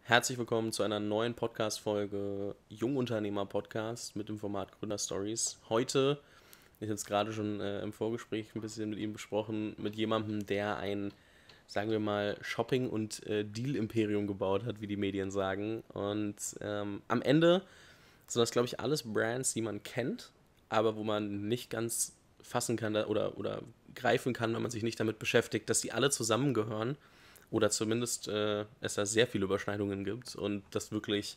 Herzlich willkommen zu einer neuen Podcast-Folge Jungunternehmer-Podcast mit dem Format Gründerstories. Heute, ich habe es gerade schon im Vorgespräch ein bisschen mit ihm besprochen, mit jemandem, der ein, sagen wir mal, Shopping- und Deal-Imperium gebaut hat, wie die Medien sagen. Und am Ende sind das, glaube ich, alles Brands, die man kennt, aber wo man nicht ganz fassen kann oder greifen kann, wenn man sich nicht damit beschäftigt, dass die alle zusammengehören oder zumindest es da sehr viele Überschneidungen gibt und das wirklich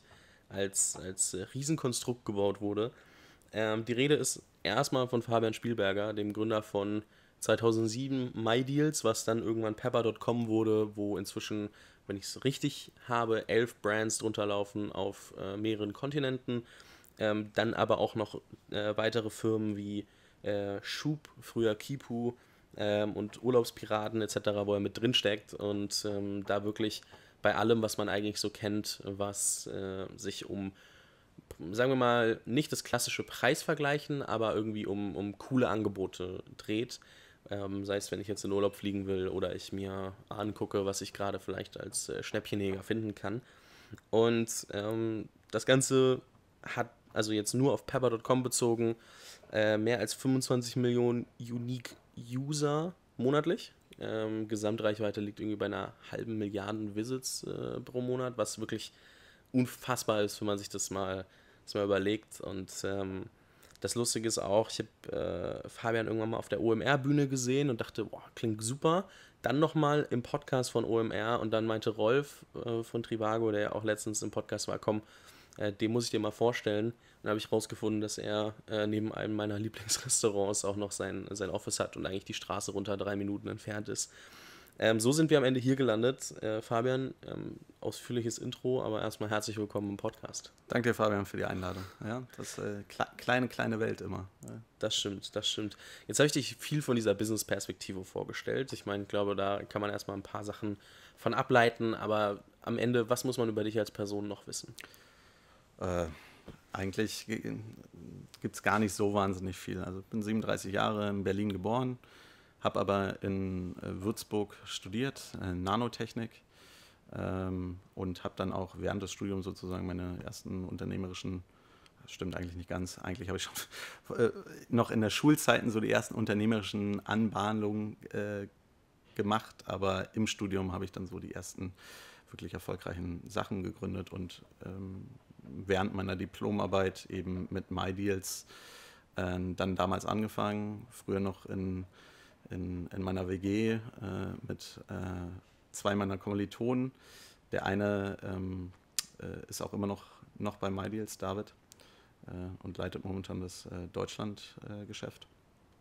als Riesenkonstrukt gebaut wurde. Die Rede ist erstmal von Fabian Spielberger, dem Gründer von 2007 MyDeals, was dann irgendwann Pepper.com wurde, wo inzwischen, wenn ich es richtig habe, 11 Brands drunter laufen auf mehreren Kontinenten. Dann aber auch noch weitere Firmen wie Schub, früher Kipu, und Urlaubspiraten etc., wo er mit drin steckt und da wirklich bei allem, was man eigentlich so kennt, was sich um, sagen wir mal, nicht das klassische Preisvergleichen, aber irgendwie um coole Angebote dreht. Sei es, wenn ich jetzt in Urlaub fliegen will oder ich mir angucke, was ich gerade vielleicht als Schnäppchenjäger finden kann. Und das Ganze hat also jetzt nur auf Pepper.com bezogen mehr als 25 Millionen Unique User monatlich. Gesamtreichweite liegt irgendwie bei einer halben Milliarden Visits pro Monat, was wirklich unfassbar ist, wenn man sich das mal überlegt. Und das Lustige ist auch, ich habe Fabian irgendwann mal auf der OMR-Bühne gesehen und dachte, boah, klingt super. Dann nochmal im Podcast von OMR und dann meinte Rolf von Trivago, der ja auch letztens im Podcast war, komm, den muss ich dir mal vorstellen. Und dann habe ich rausgefunden, dass er neben einem meiner Lieblingsrestaurants auch noch sein Office hat und eigentlich die Straße runter 3 Minuten entfernt ist. So sind wir am Ende hier gelandet. Fabian, ausführliches Intro, aber erstmal herzlich willkommen im Podcast. Danke dir, Fabian, für die Einladung. Ja, das kleine Welt immer. Ja. Das stimmt, das stimmt. Jetzt habe ich dich viel von dieser Business-Perspektive vorgestellt. Ich meine, ich glaube, da kann man erstmal ein paar Sachen von ableiten, aber am Ende, was muss man über dich als Person noch wissen? Eigentlich gibt es gar nicht so wahnsinnig viel. Also ich bin 37 Jahre in Berlin geboren, habe aber in Würzburg studiert, Nanotechnik, und habe dann auch während des Studiums sozusagen meine ersten unternehmerischen, das stimmt eigentlich nicht ganz, eigentlich habe ich schon noch in der Schulzeiten so die ersten unternehmerischen Anbahnungen gemacht, aber im Studium habe ich dann so die ersten wirklich erfolgreichen Sachen gegründet und während meiner Diplomarbeit eben mit MyDeals dann damals angefangen, früher noch in meiner WG mit zwei meiner Kommilitonen. Der eine ist auch immer noch bei MyDeals, David, und leitet momentan das Deutschland-Geschäft.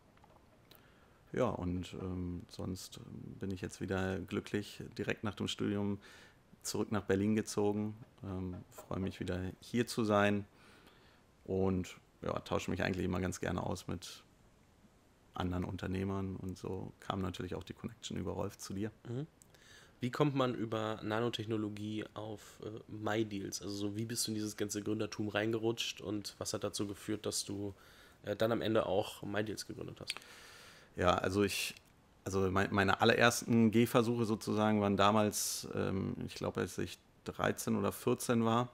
Ja, und sonst bin ich jetzt wieder glücklich, direkt nach dem Studium zurück nach Berlin gezogen. Freue mich wieder hier zu sein und ja, tausche mich eigentlich immer ganz gerne aus mit anderen Unternehmern und so kam natürlich auch die Connection über Rolf zu dir. Wie kommt man über Nanotechnologie auf MyDeals? Also so, wie bist du in dieses ganze Gründertum reingerutscht und was hat dazu geführt, dass du dann am Ende auch MyDeals gegründet hast? Ja, also meine allerersten Gehversuche sozusagen waren damals, ich glaube, als ich 13 oder 14 war,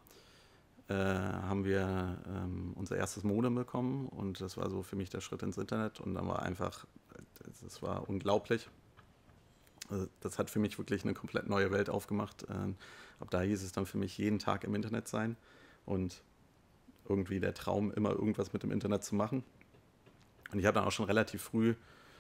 haben wir unser erstes Modem bekommen und das war so für mich der Schritt ins Internet und dann war einfach, das war unglaublich. Also das hat für mich wirklich eine komplett neue Welt aufgemacht. Ab da hieß es dann für mich jeden Tag im Internet sein und irgendwie der Traum, immer irgendwas mit dem Internet zu machen. Und ich habe dann auch schon relativ früh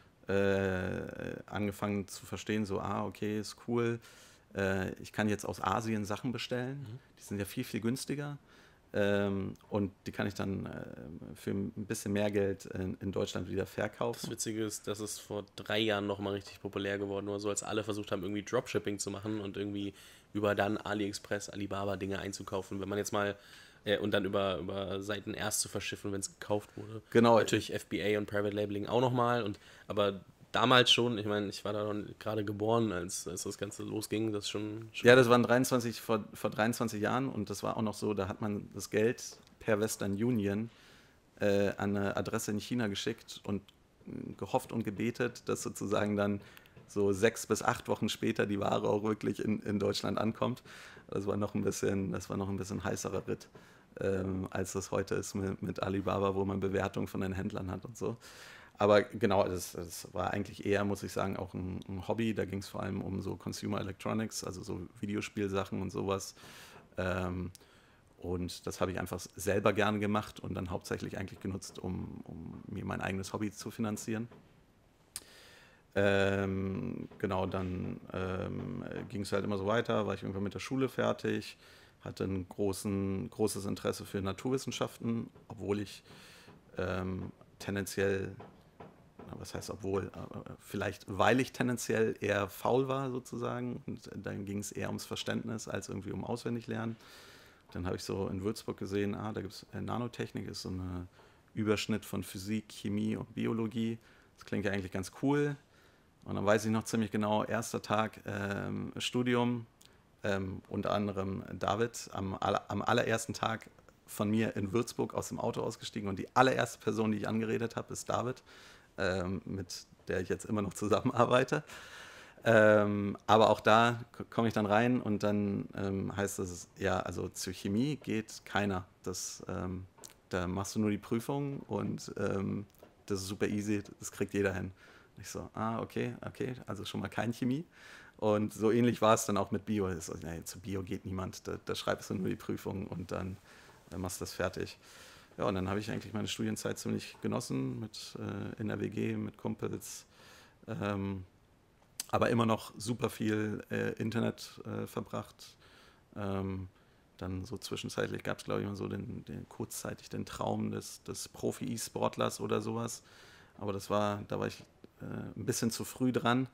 angefangen zu verstehen, so, okay, ist cool, ich kann jetzt aus Asien Sachen bestellen, die sind ja viel, viel günstiger und die kann ich dann für ein bisschen mehr Geld in Deutschland wieder verkaufen. Das Witzige ist, dass es vor 3 Jahren nochmal richtig populär geworden war, so als alle versucht haben, irgendwie Dropshipping zu machen und irgendwie über dann AliExpress, Alibaba Dinge einzukaufen. Wenn man jetzt mal und dann über Seiten erst zu verschiffen, wenn es gekauft wurde. Genau. Natürlich FBA und Private Labeling auch nochmal. Aber damals schon, ich meine, ich war da gerade geboren, als das Ganze losging. Das schon ja, das waren vor 23 Jahren und das war auch noch so, da hat man das Geld per Western Union an eine Adresse in China geschickt und gehofft und gebetet, dass sozusagen dann so 6 bis 8 Wochen später die Ware auch wirklich in Deutschland ankommt. Das war noch ein bisschen heißerer Ritt, als das heute ist mit Alibaba, wo man Bewertungen von den Händlern hat und so. Aber genau, das war eigentlich eher, muss ich sagen, auch ein Hobby. Da ging es vor allem um so Consumer Electronics, also so Videospielsachen und sowas. Und das habe ich einfach selber gerne gemacht und dann hauptsächlich eigentlich genutzt, um mir mein eigenes Hobby zu finanzieren. Genau, dann ging es halt immer so weiter, war ich irgendwann mit der Schule fertig, hatte ein großes Interesse für Naturwissenschaften, obwohl ich tendenziell, was heißt obwohl, vielleicht weil ich tendenziell eher faul war sozusagen und dann ging es eher ums Verständnis als irgendwie um Auswendiglernen. Dann habe ich so in Würzburg gesehen, da gibt es Nanotechnik, ist so ein Überschnitt von Physik, Chemie und Biologie. Das klingt ja eigentlich ganz cool. Und dann weiß ich noch ziemlich genau, erster Tag Studium, unter anderem David, am allerersten Tag von mir in Würzburg aus dem Auto ausgestiegen und die allererste Person, die ich angeredet habe, ist David, mit der ich jetzt immer noch zusammenarbeite. Aber auch da komme ich dann rein und dann heißt es, ja, also zur Chemie geht keiner. Da machst du nur die Prüfung und das ist super easy, das kriegt jeder hin. Und ich so, okay, also schon mal kein Chemie. Und so ähnlich war es dann auch mit Bio. So, nee, zu Bio geht niemand, da schreibst du nur die Prüfung und dann machst du das fertig. Ja, und dann habe ich eigentlich meine Studienzeit ziemlich genossen in der WG, mit Kumpels. Aber immer noch super viel Internet verbracht. Dann so zwischenzeitlich gab es, glaube ich, immer so kurzzeitig den Traum des Profi-E-Sportlers oder sowas. Aber da war ich ein bisschen zu früh dran.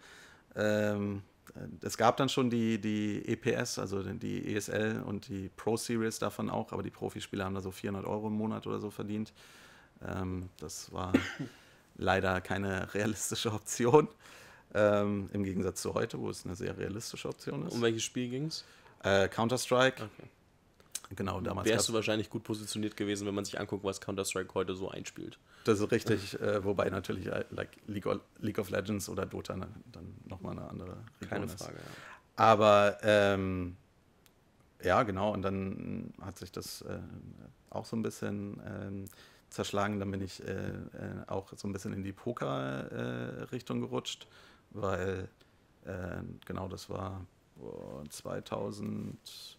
Es gab dann schon die EPS, also die ESL und die Pro Series davon auch, aber die Profispieler haben da so 400 € im Monat oder so verdient. Das war leider keine realistische Option. Im Gegensatz zu heute, wo es eine sehr realistische Option ist. Um welches Spiel ging es? Counter-Strike. Okay. Genau, damals wärst du wahrscheinlich gut positioniert gewesen, wenn man sich anguckt, was Counter-Strike heute so einspielt. Das ist richtig, wobei natürlich League of Legends oder Dota dann nochmal eine andere Region Keine ist. Frage, ja. Aber ja, genau, und dann hat sich das auch so ein bisschen zerschlagen. Dann bin ich auch so ein bisschen in die Poker-Richtung gerutscht, weil genau, das war 2005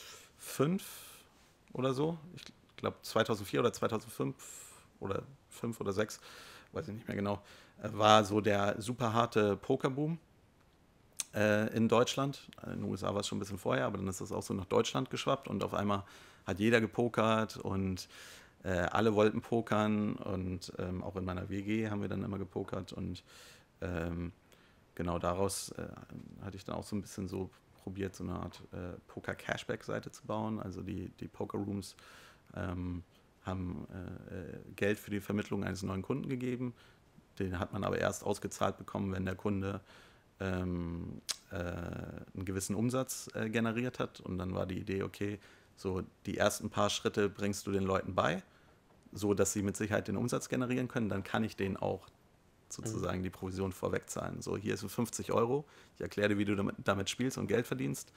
oder so. Ich glaube 2004 oder 2005 oder 5 oder 6, weiß ich nicht mehr genau, war so der super harte Pokerboom in Deutschland. In den USA war es schon ein bisschen vorher, aber dann ist das auch so nach Deutschland geschwappt und auf einmal hat jeder gepokert und alle wollten pokern und auch in meiner WG haben wir dann immer gepokert und genau daraus hatte ich dann auch so ein bisschen so probiert, so eine Art Poker-Cashback-Seite zu bauen. Also die Poker-Rooms haben Geld für die Vermittlung eines neuen Kunden gegeben. Den hat man aber erst ausgezahlt bekommen, wenn der Kunde einen gewissen Umsatz generiert hat. Und dann war die Idee, okay, so die ersten paar Schritte bringst du den Leuten bei, so dass sie mit Sicherheit den Umsatz generieren können. Dann kann ich denen auch sozusagen die Provision vorweg zahlen. So, hier sind 50 €. Ich erkläre dir, wie du damit spielst und Geld verdienst.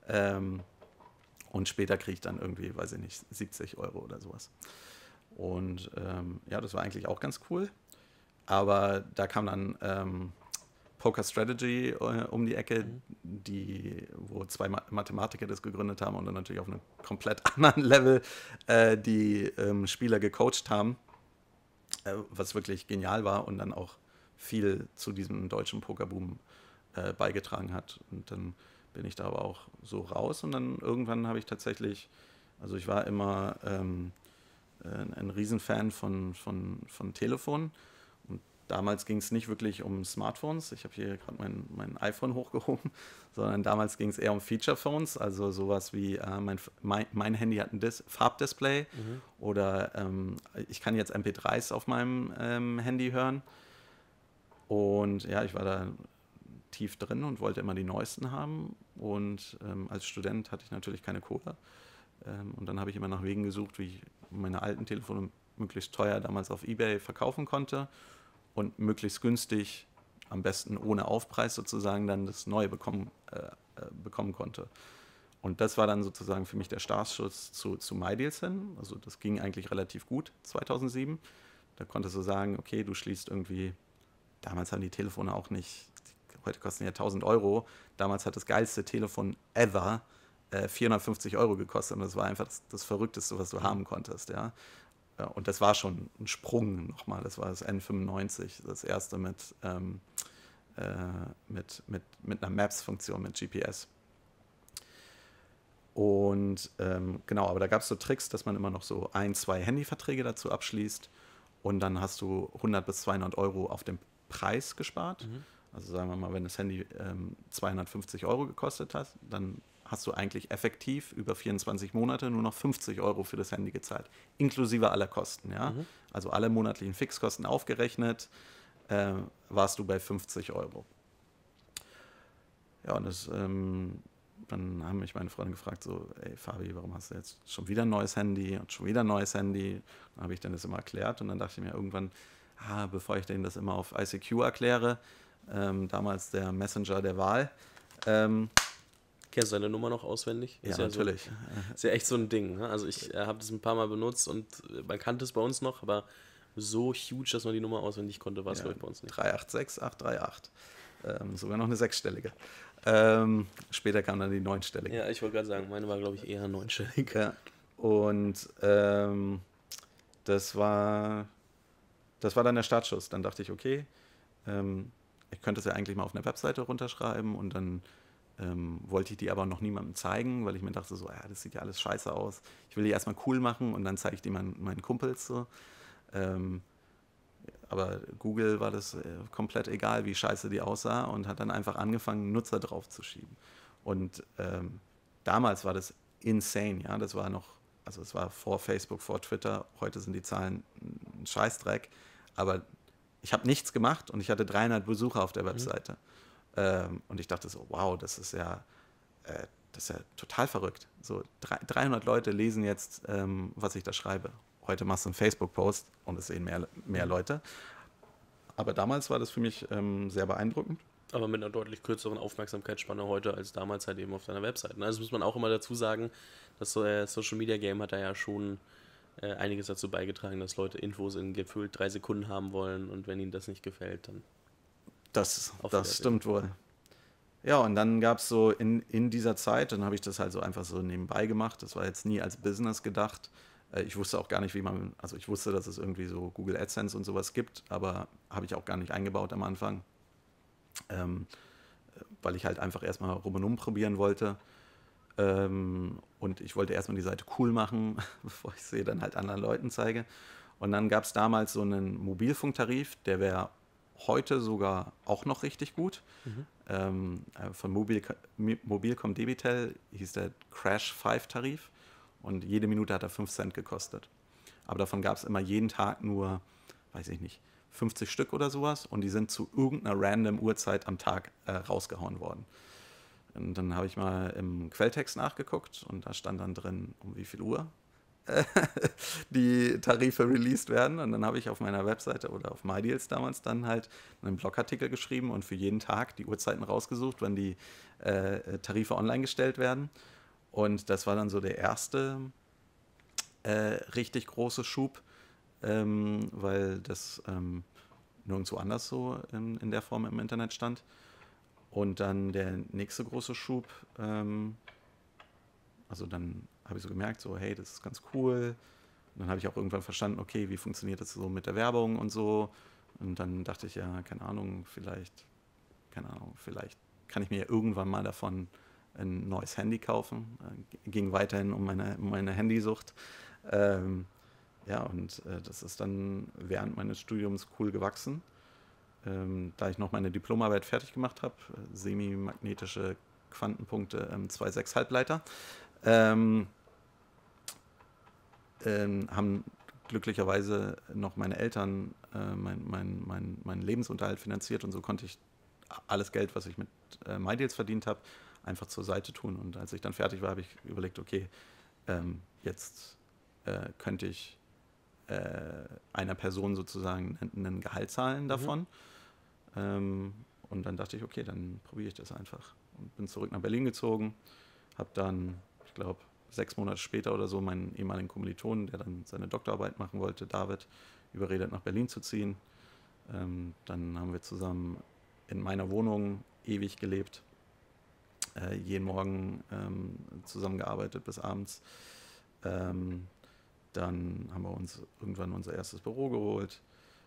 Und später kriege ich dann irgendwie, weiß ich nicht, 70 € oder sowas. Und ja, das war eigentlich auch ganz cool. Aber da kam dann Poker Strategy um die Ecke, wo zwei Mathematiker das gegründet haben und dann natürlich auf einem komplett anderen Level die Spieler gecoacht haben, was wirklich genial war und dann auch viel zu diesem deutschen Pokerboom beigetragen hat. Und dann bin ich da aber auch so raus und dann irgendwann habe ich tatsächlich, also ich war immer ein Riesenfan von Telefonen. Damals ging es nicht wirklich um Smartphones. Ich habe hier gerade mein iPhone hochgehoben, sondern damals ging es eher um Feature-Phones, also sowas wie mein Handy hat ein Farbdisplay oder ich kann jetzt MP3s auf meinem Handy hören. Und ja, ich war da tief drin und wollte immer die neuesten haben. Und als Student hatte ich natürlich keine Kohle. Und dann habe ich immer nach Wegen gesucht, wie ich meine alten Telefone möglichst teuer damals auf eBay verkaufen konnte und möglichst günstig am besten ohne Aufpreis sozusagen dann das Neue bekommen konnte. Und das war dann sozusagen für mich der Startschuss zu MyDeals hin. Also das ging eigentlich relativ gut 2007. Da konntest du sagen, okay, du schließt irgendwie, damals haben die Telefone auch nicht, heute kosten ja 1.000 Euro. Damals hat das geilste Telefon ever 450 Euro gekostet. Und das war einfach das Verrückteste, was du haben konntest. Ja. Und das war schon ein Sprung nochmal. Das war das N95, das erste mit einer Maps-Funktion, mit GPS. Und genau, aber da gab es so Tricks, dass man immer noch so 2 Handyverträge dazu abschließt und dann hast du 100 bis 200 Euro auf dem Preis gespart. Also sagen wir mal, wenn das Handy 250 Euro gekostet hat, dann hast du eigentlich effektiv über 24 Monate nur noch 50 Euro für das Handy gezahlt, inklusive aller Kosten. Ja? Also alle monatlichen Fixkosten aufgerechnet, warst du bei 50 Euro. Ja, und dann haben mich meine Freunde gefragt, so, ey Fabi, warum hast du jetzt schon wieder ein neues Handy und schon wieder ein neues Handy? Dann habe ich denen das immer erklärt und dann dachte ich mir irgendwann, bevor ich denen das immer auf ICQ erkläre, damals der Messenger der Wahl. Kennst du deine Nummer noch auswendig? Ja, natürlich. So, ist ja echt so ein Ding. Ne? Also ich habe das ein paar Mal benutzt und man kannte es bei uns noch, aber so huge, dass man die Nummer auswendig konnte, war es, glaube ich, bei uns nicht. 386838. Sogar noch eine sechsstellige. Später kam dann die neunstellige. Ja, ich wollte gerade sagen, meine war, glaube ich, eher neunstellig. Ja. Und das war dann der Startschuss. Dann dachte ich, okay, ich könnte es ja eigentlich mal auf einer Webseite runterschreiben und dann wollte ich die aber noch niemandem zeigen, weil ich mir dachte so, das sieht ja alles scheiße aus. Ich will die erstmal cool machen und dann zeige ich die meinen Kumpels so. Aber Google war das komplett egal, wie scheiße die aussah und hat dann einfach angefangen, Nutzer drauf zu schieben. Und damals war das insane, ja, das war noch, also es war vor Facebook, vor Twitter, heute sind die Zahlen ein Scheißdreck, aber ich habe nichts gemacht und ich hatte 300 Besucher auf der Webseite. Und ich dachte so, wow, das ist ja total verrückt. So 300 Leute lesen jetzt, was ich da schreibe. Heute machst du einen Facebook-Post und es sehen mehr Leute. Aber damals war das für mich sehr beeindruckend. Aber mit einer deutlich kürzeren Aufmerksamkeitsspanne heute als damals halt eben auf deiner Webseite. Also das muss man auch immer dazu sagen, das Social Media Game hat da ja schon einiges dazu beigetragen, dass Leute Infos in gefühlt 3 Sekunden haben wollen und wenn ihnen das nicht gefällt, dann... Das stimmt wohl. Ja, und dann gab es so in dieser Zeit, dann habe ich das halt so einfach so nebenbei gemacht. Das war jetzt nie als Business gedacht. Ich wusste auch gar nicht, also ich wusste, dass es irgendwie so Google AdSense und sowas gibt, aber habe ich auch gar nicht eingebaut am Anfang, weil ich halt einfach erstmal rum und um probieren wollte. Und ich wollte erstmal die Seite cool machen, bevor ich sie dann halt anderen Leuten zeige. Und dann gab es damals so einen Mobilfunktarif, der wäre heute sogar auch noch richtig gut. Von Mobilcom Debitel hieß der Crash 5 Tarif und jede Minute hat er 5 Cent gekostet. Aber davon gab es immer jeden Tag nur, weiß ich nicht, 50 Stück oder sowas und die sind zu irgendeiner random Uhrzeit am Tag rausgehauen worden. Und dann habe ich mal im Quelltext nachgeguckt und da stand dann drin, um wie viel Uhr die Tarife released werden. Und dann habe ich auf meiner Webseite oder auf MyDeals damals dann halt einen Blogartikel geschrieben und für jeden Tag die Uhrzeiten rausgesucht, wann die Tarife online gestellt werden. Und das war dann so der erste richtig große Schub, weil das nirgendwo anders so in der Form im Internet stand. Und dann der nächste große Schub, also dann habe ich so gemerkt, so hey, das ist ganz cool. Und dann habe ich auch irgendwann verstanden, okay, wie funktioniert das so mit der Werbung und so. Und dann dachte ich, ja, keine Ahnung, vielleicht kann ich mir ja irgendwann mal davon ein neues Handy kaufen. Ging weiterhin um meine Handysucht. Ja, und das ist dann während meines Studiums cool gewachsen. Da ich noch meine Diplomarbeit fertig gemacht habe, semimagnetische Quantenpunkte 2,6 Halbleiter, haben glücklicherweise noch meine Eltern meinen Lebensunterhalt finanziert und so konnte ich alles Geld, was ich mit MyDeals verdient habe, einfach zur Seite tun. Und als ich dann fertig war, habe ich überlegt, okay, jetzt könnte ich einer Person sozusagen ein Gehalt zahlen davon. Und dann dachte ich, okay, dann probiere ich das einfach. Und bin zurück nach Berlin gezogen, habe dann, ich glaube, 6 Monate später oder so meinen ehemaligen Kommilitonen, der dann seine Doktorarbeit machen wollte, David, überredet, nach Berlin zu ziehen. Dann haben wir zusammen in meiner Wohnung ewig gelebt, jeden Morgen zusammengearbeitet bis abends. Dann haben wir uns irgendwann unser erstes Büro geholt.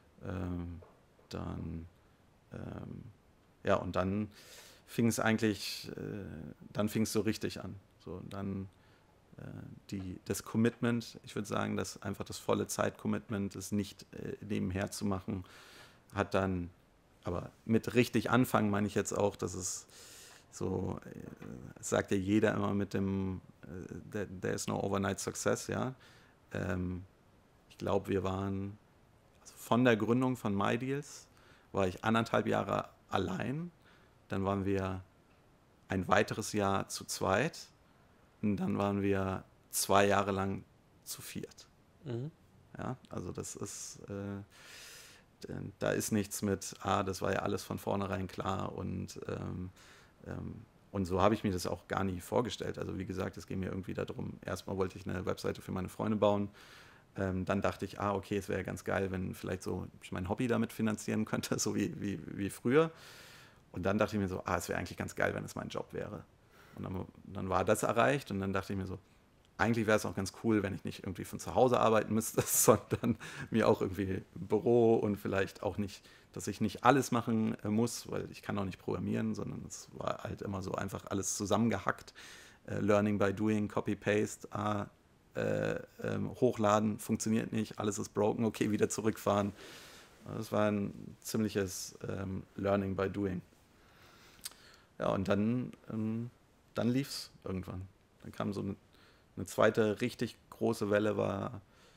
Und dann fing es eigentlich, dann fing es so richtig an. So, dann das Commitment, ich würde sagen, dass einfach das volle Zeit-Commitment, das nicht nebenher zu machen, hat dann, aber mit richtig anfangen meine ich jetzt auch, dass es so, es sagt ja jeder immer mit dem there is no overnight success, ja. Ich glaube, wir waren, also von der Gründung von MyDeals war ich 1,5 Jahre allein, dann waren wir ein weiteres Jahr zu zweit und dann waren wir 2 Jahre lang zu viert. Mhm. Ja, also das ist, da ist nichts mit, das war ja alles von vornherein klar und so habe ich mir das auch gar nie vorgestellt. Also wie gesagt, es ging mir irgendwie darum, erstmal wollte ich eine Webseite für meine Freunde bauen. Dann dachte ich, okay, es wäre ganz geil, wenn vielleicht so ich mein Hobby damit finanzieren könnte, so wie früher. Und dann dachte ich mir so, es wäre eigentlich ganz geil, wenn es mein Job wäre. Und dann war das erreicht und dann dachte ich mir so, eigentlich wäre es auch ganz cool, wenn ich nicht irgendwie von zu Hause arbeiten müsste, sondern mir auch irgendwie ein Büro und vielleicht auch nicht, dass ich nicht alles machen muss, weil ich kann auch nicht programmieren, sondern es war halt immer so einfach alles zusammengehackt. Learning by doing, Copy-Paste, hochladen, funktioniert nicht, alles ist broken, okay, wieder zurückfahren. Das war ein ziemliches Learning by doing. Ja, und dann lief es irgendwann. Dann kam so eine zweite richtig große Welle, war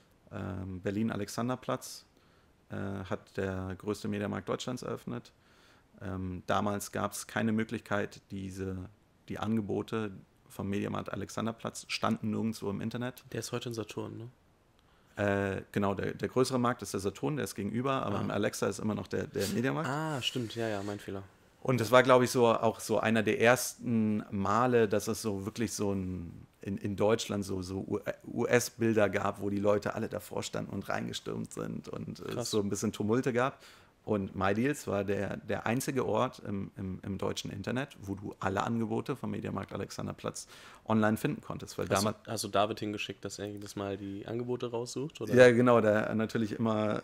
Berlin-Alexanderplatz, hat der größte Mediamarkt Deutschlands eröffnet. Damals gab es keine Möglichkeit, die Angebote vom Mediamarkt Alexanderplatz standen nirgendwo im Internet. Der ist heute in Saturn, ne? Genau, der größere Markt ist der Saturn, der ist gegenüber, aber im Alexa ist immer noch der Mediamarkt. Stimmt, ja, mein Fehler. Und das war, glaube ich, auch so einer der ersten Male, dass es so wirklich so in Deutschland so US-Bilder gab, wo die Leute alle davor standen und reingestürmt sind und es so ein bisschen Tumulte gab. Und MyDeals war der einzige Ort im deutschen Internet, wo du alle Angebote vom Mediamarkt Alexanderplatz online finden konntest. Weil hast du David hingeschickt, dass er jedes Mal die Angebote raussucht? Oder? Ja, genau, der natürlich immer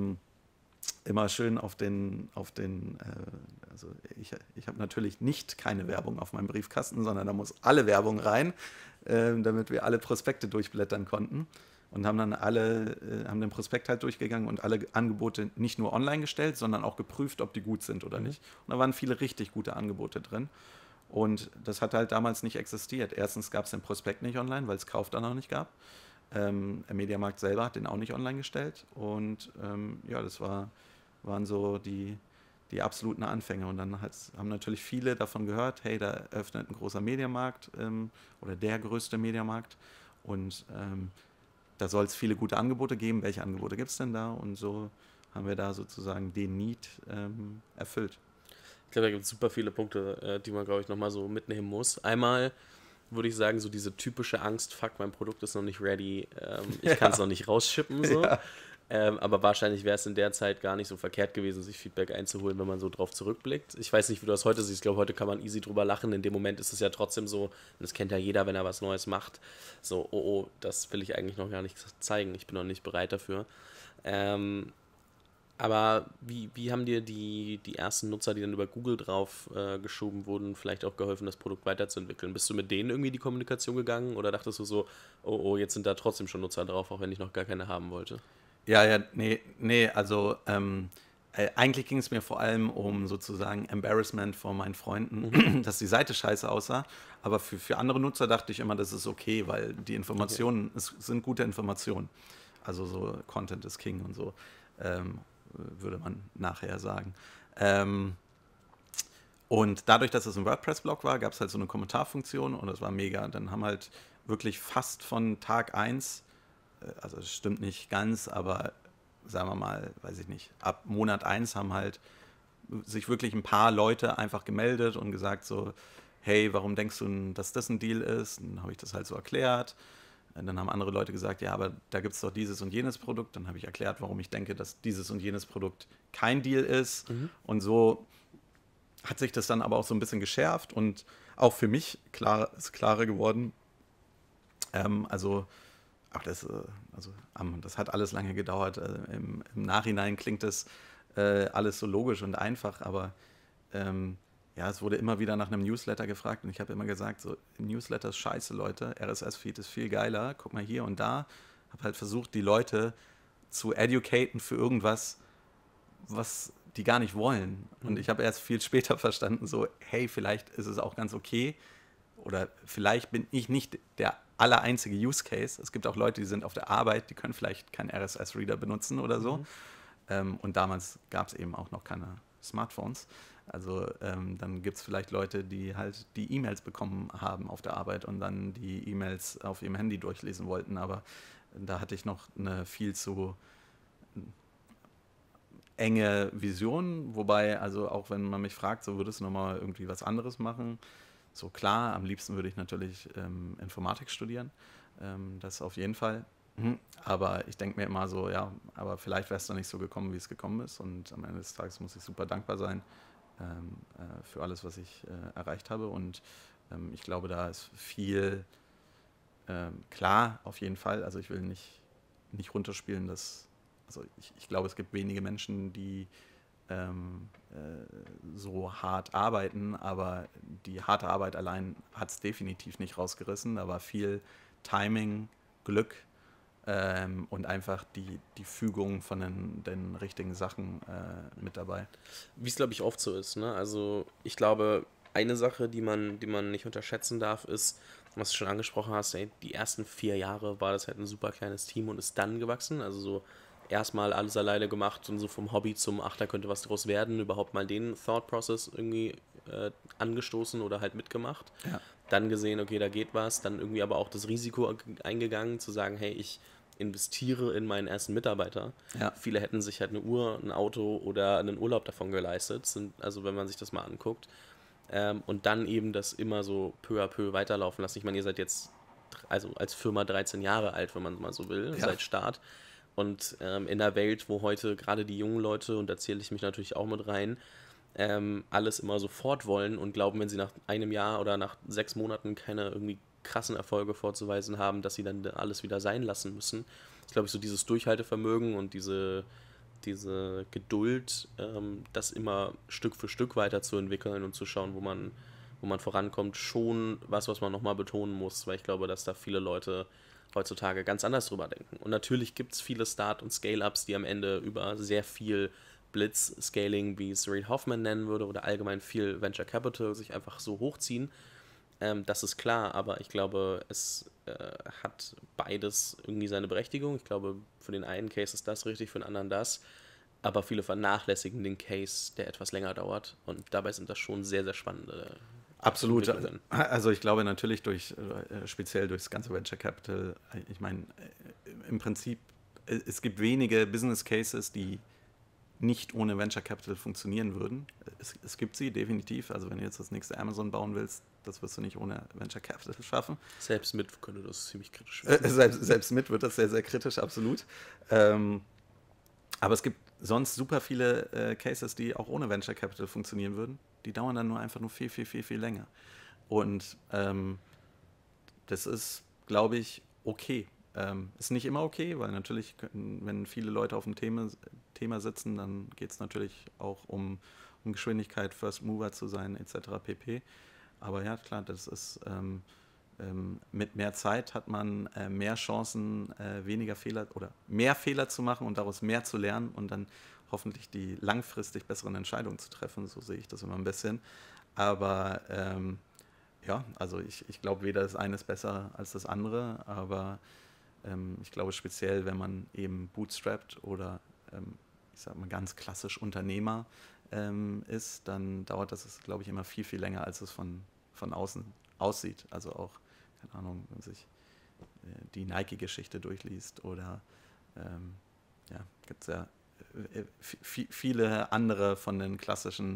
schön auf den also ich habe natürlich nicht keine Werbung auf meinem Briefkasten, sondern da muss alle Werbung rein, damit wir alle Prospekte durchblättern konnten. Und haben dann haben den Prospekt halt durchgegangen und alle Angebote nicht nur online gestellt, sondern auch geprüft, ob die gut sind oder nicht. Und da waren viele richtig gute Angebote drin. Und das hat halt damals nicht existiert. Erstens gab es den Prospekt nicht online, weil es Kauf da noch nicht gab. Der Mediamarkt selber hat den auch nicht online gestellt. Und das waren so die absoluten Anfänge. Und dann haben natürlich viele davon gehört, hey, da öffnet ein großer Mediamarkt oder der größte Mediamarkt. Und da soll es viele gute Angebote geben. Welche Angebote gibt es denn da? Und so haben wir da sozusagen den Need erfüllt. Ich glaube, da gibt es super viele Punkte, die man, glaube ich, nochmal so mitnehmen muss. Einmal würde ich sagen, so diese typische Angst, fuck, mein Produkt ist noch nicht ready, ich kann es noch nicht rausschippen. So. Ja. Aber wahrscheinlich wäre es in der Zeit gar nicht so verkehrt gewesen, sich Feedback einzuholen, wenn man so drauf zurückblickt. Ich weiß nicht, wie du das heute siehst. Ich glaube, heute kann man easy drüber lachen. In dem Moment ist es ja trotzdem so, und das kennt ja jeder, wenn er was Neues macht, so, oh, das will ich eigentlich noch gar nicht zeigen. Ich bin noch nicht bereit dafür. Aber wie haben dir die ersten Nutzer, die dann über Google drauf geschoben wurden, vielleicht auch geholfen, das Produkt weiterzuentwickeln? Bist du mit denen irgendwie in die Kommunikation gegangen oder dachtest du so, oh, jetzt sind da trotzdem schon Nutzer drauf, auch wenn ich noch gar keine haben wollte? Ja, nee, also eigentlich ging es mir vor allem um sozusagen Embarrassment vor meinen Freunden, dass die Seite scheiße aussah. Aber für andere Nutzer dachte ich immer, das ist okay, weil die Informationen, es sind gute Informationen. Also so Content is King und so, würde man nachher sagen. Und dadurch, dass es ein WordPress-Blog war, gab es halt so eine Kommentarfunktion und das war mega. Dann haben halt wirklich fast von Tag 1, also es stimmt nicht ganz, aber sagen wir mal, weiß ich nicht, ab Monat 1 haben halt sich wirklich ein paar Leute einfach gemeldet und gesagt so, hey, warum denkst du, dass das ein Deal ist? Dann habe ich das halt so erklärt. Dann haben andere Leute gesagt, ja, aber da gibt es doch dieses und jenes Produkt. Dann habe ich erklärt, warum ich denke, dass dieses und jenes Produkt kein Deal ist. Und so hat sich das dann aber auch so ein bisschen geschärft und auch für mich ist klarer geworden. Aber das hat alles lange gedauert. Im Nachhinein klingt das alles so logisch und einfach, aber ja, es wurde immer wieder nach einem Newsletter gefragt und ich habe immer gesagt, so, Newsletter ist scheiße, Leute, RSS-Feed ist viel geiler, guck mal hier und da. Habe halt versucht, die Leute zu educaten für irgendwas, was die gar nicht wollen. Und ich habe erst viel später verstanden, so, hey, vielleicht ist es auch ganz okay oder vielleicht bin ich nicht der allereinzige Use Case. Es gibt auch Leute, die sind auf der Arbeit, die können vielleicht keinen RSS-Reader benutzen oder so. Und damals gab es eben auch noch keine Smartphones. Also dann gibt es vielleicht Leute, die halt die E-Mails bekommen haben auf der Arbeit und dann die E-Mails auf ihrem Handy durchlesen wollten. Aber da hatte ich noch eine viel zu enge Vision. Wobei, also auch wenn man mich fragt, so würdest du nochmal irgendwie was anderes machen? So klar, am liebsten würde ich natürlich Informatik studieren. Das auf jeden Fall. Aber ich denke mir immer so, ja, aber vielleicht wäre es dann nicht so gekommen, wie es gekommen ist. Und am Ende des Tages muss ich super dankbar sein für alles, was ich erreicht habe. Und ich glaube, da ist viel klar, auf jeden Fall. Also ich will nicht runterspielen, dass, also ich glaube, es gibt wenige Menschen, die so hart arbeiten, aber die harte Arbeit allein hat es definitiv nicht rausgerissen. Da war viel Timing, Glück und einfach die Fügung von den richtigen Sachen mit dabei. Wie es, glaube ich, oft so ist, ne? Also ich glaube, eine Sache, die man nicht unterschätzen darf, ist, was du schon angesprochen hast, ey, die ersten 4 Jahre war das halt ein super kleines Team und ist dann gewachsen. Also so erstmal alles alleine gemacht und so vom Hobby zum, ach, da könnte was draus werden, überhaupt mal den Thought Process irgendwie angestoßen oder halt mitgemacht. Ja. Dann gesehen, okay, da geht was, dann irgendwie aber auch das Risiko eingegangen, zu sagen, hey, ich investiere in meinen ersten Mitarbeiter. Ja. Viele hätten sich halt eine Uhr, ein Auto oder einen Urlaub davon geleistet, also wenn man sich das mal anguckt. Und dann eben das immer so peu à peu weiterlaufen lassen. Ich meine, ihr seid jetzt also als Firma 13 Jahre alt, wenn man mal so will, Ja. seit Start. Und in der Welt, wo heute gerade die jungen Leute, und da zähle ich mich natürlich auch mit rein, alles immer sofort wollen und glauben, wenn sie nach einem Jahr oder nach 6 Monaten keine irgendwie krassen Erfolge vorzuweisen haben, dass sie dann alles wieder sein lassen müssen. Das ist, glaube ich, so dieses Durchhaltevermögen und diese Geduld, das immer Stück für Stück weiterzuentwickeln und zu schauen, wo man vorankommt, schon was man nochmal betonen muss, weil ich glaube, dass da viele Leute heutzutage ganz anders drüber denken. Und natürlich gibt es viele Start- und Scale-Ups, die am Ende über sehr viel Blitz-Scaling, wie es Reid Hoffman nennen würde, oder allgemein viel Venture Capital sich einfach so hochziehen. Das ist klar, aber ich glaube, es hat beides irgendwie seine Berechtigung. Ich glaube, für den einen Case ist das richtig, für den anderen das. Aber viele vernachlässigen den Case, der etwas länger dauert. Und dabei sind das schon sehr, sehr spannende Absolut. Entwicklungen. Also ich glaube natürlich speziell durch das ganze Venture Capital, ich meine, im Prinzip, es gibt wenige Business Cases, die nicht ohne Venture Capital funktionieren würden. Es gibt sie definitiv. Also wenn du jetzt das nächste Amazon bauen willst, das wirst du nicht ohne Venture Capital schaffen. Selbst mit könnte das ziemlich kritisch werden. Selbst mit wird das sehr, sehr kritisch, absolut. Aber es gibt sonst super viele Cases, die auch ohne Venture Capital funktionieren würden. Die dauern dann einfach nur viel, viel, viel, viel länger. Und das ist, glaube ich, okay. Ist nicht immer okay, weil natürlich, wenn viele Leute auf dem Thema sitzen, dann geht es natürlich auch um Geschwindigkeit, First Mover zu sein, etc. pp. Aber ja, klar, das ist mit mehr Zeit hat man mehr Chancen, weniger Fehler oder mehr Fehler zu machen und daraus mehr zu lernen und dann hoffentlich die langfristig besseren Entscheidungen zu treffen. So sehe ich das immer ein bisschen. Aber ja, also ich glaube, weder das eine ist besser als das andere, aber ich glaube speziell, wenn man eben bootstrapped oder ich sage mal ganz klassisch Unternehmer ist, dann dauert das, glaube ich, immer viel, viel länger, als es von außen aussieht. Also auch, keine Ahnung, wenn sich die Nike-Geschichte durchliest oder ja, gibt es ja viele andere von den klassischen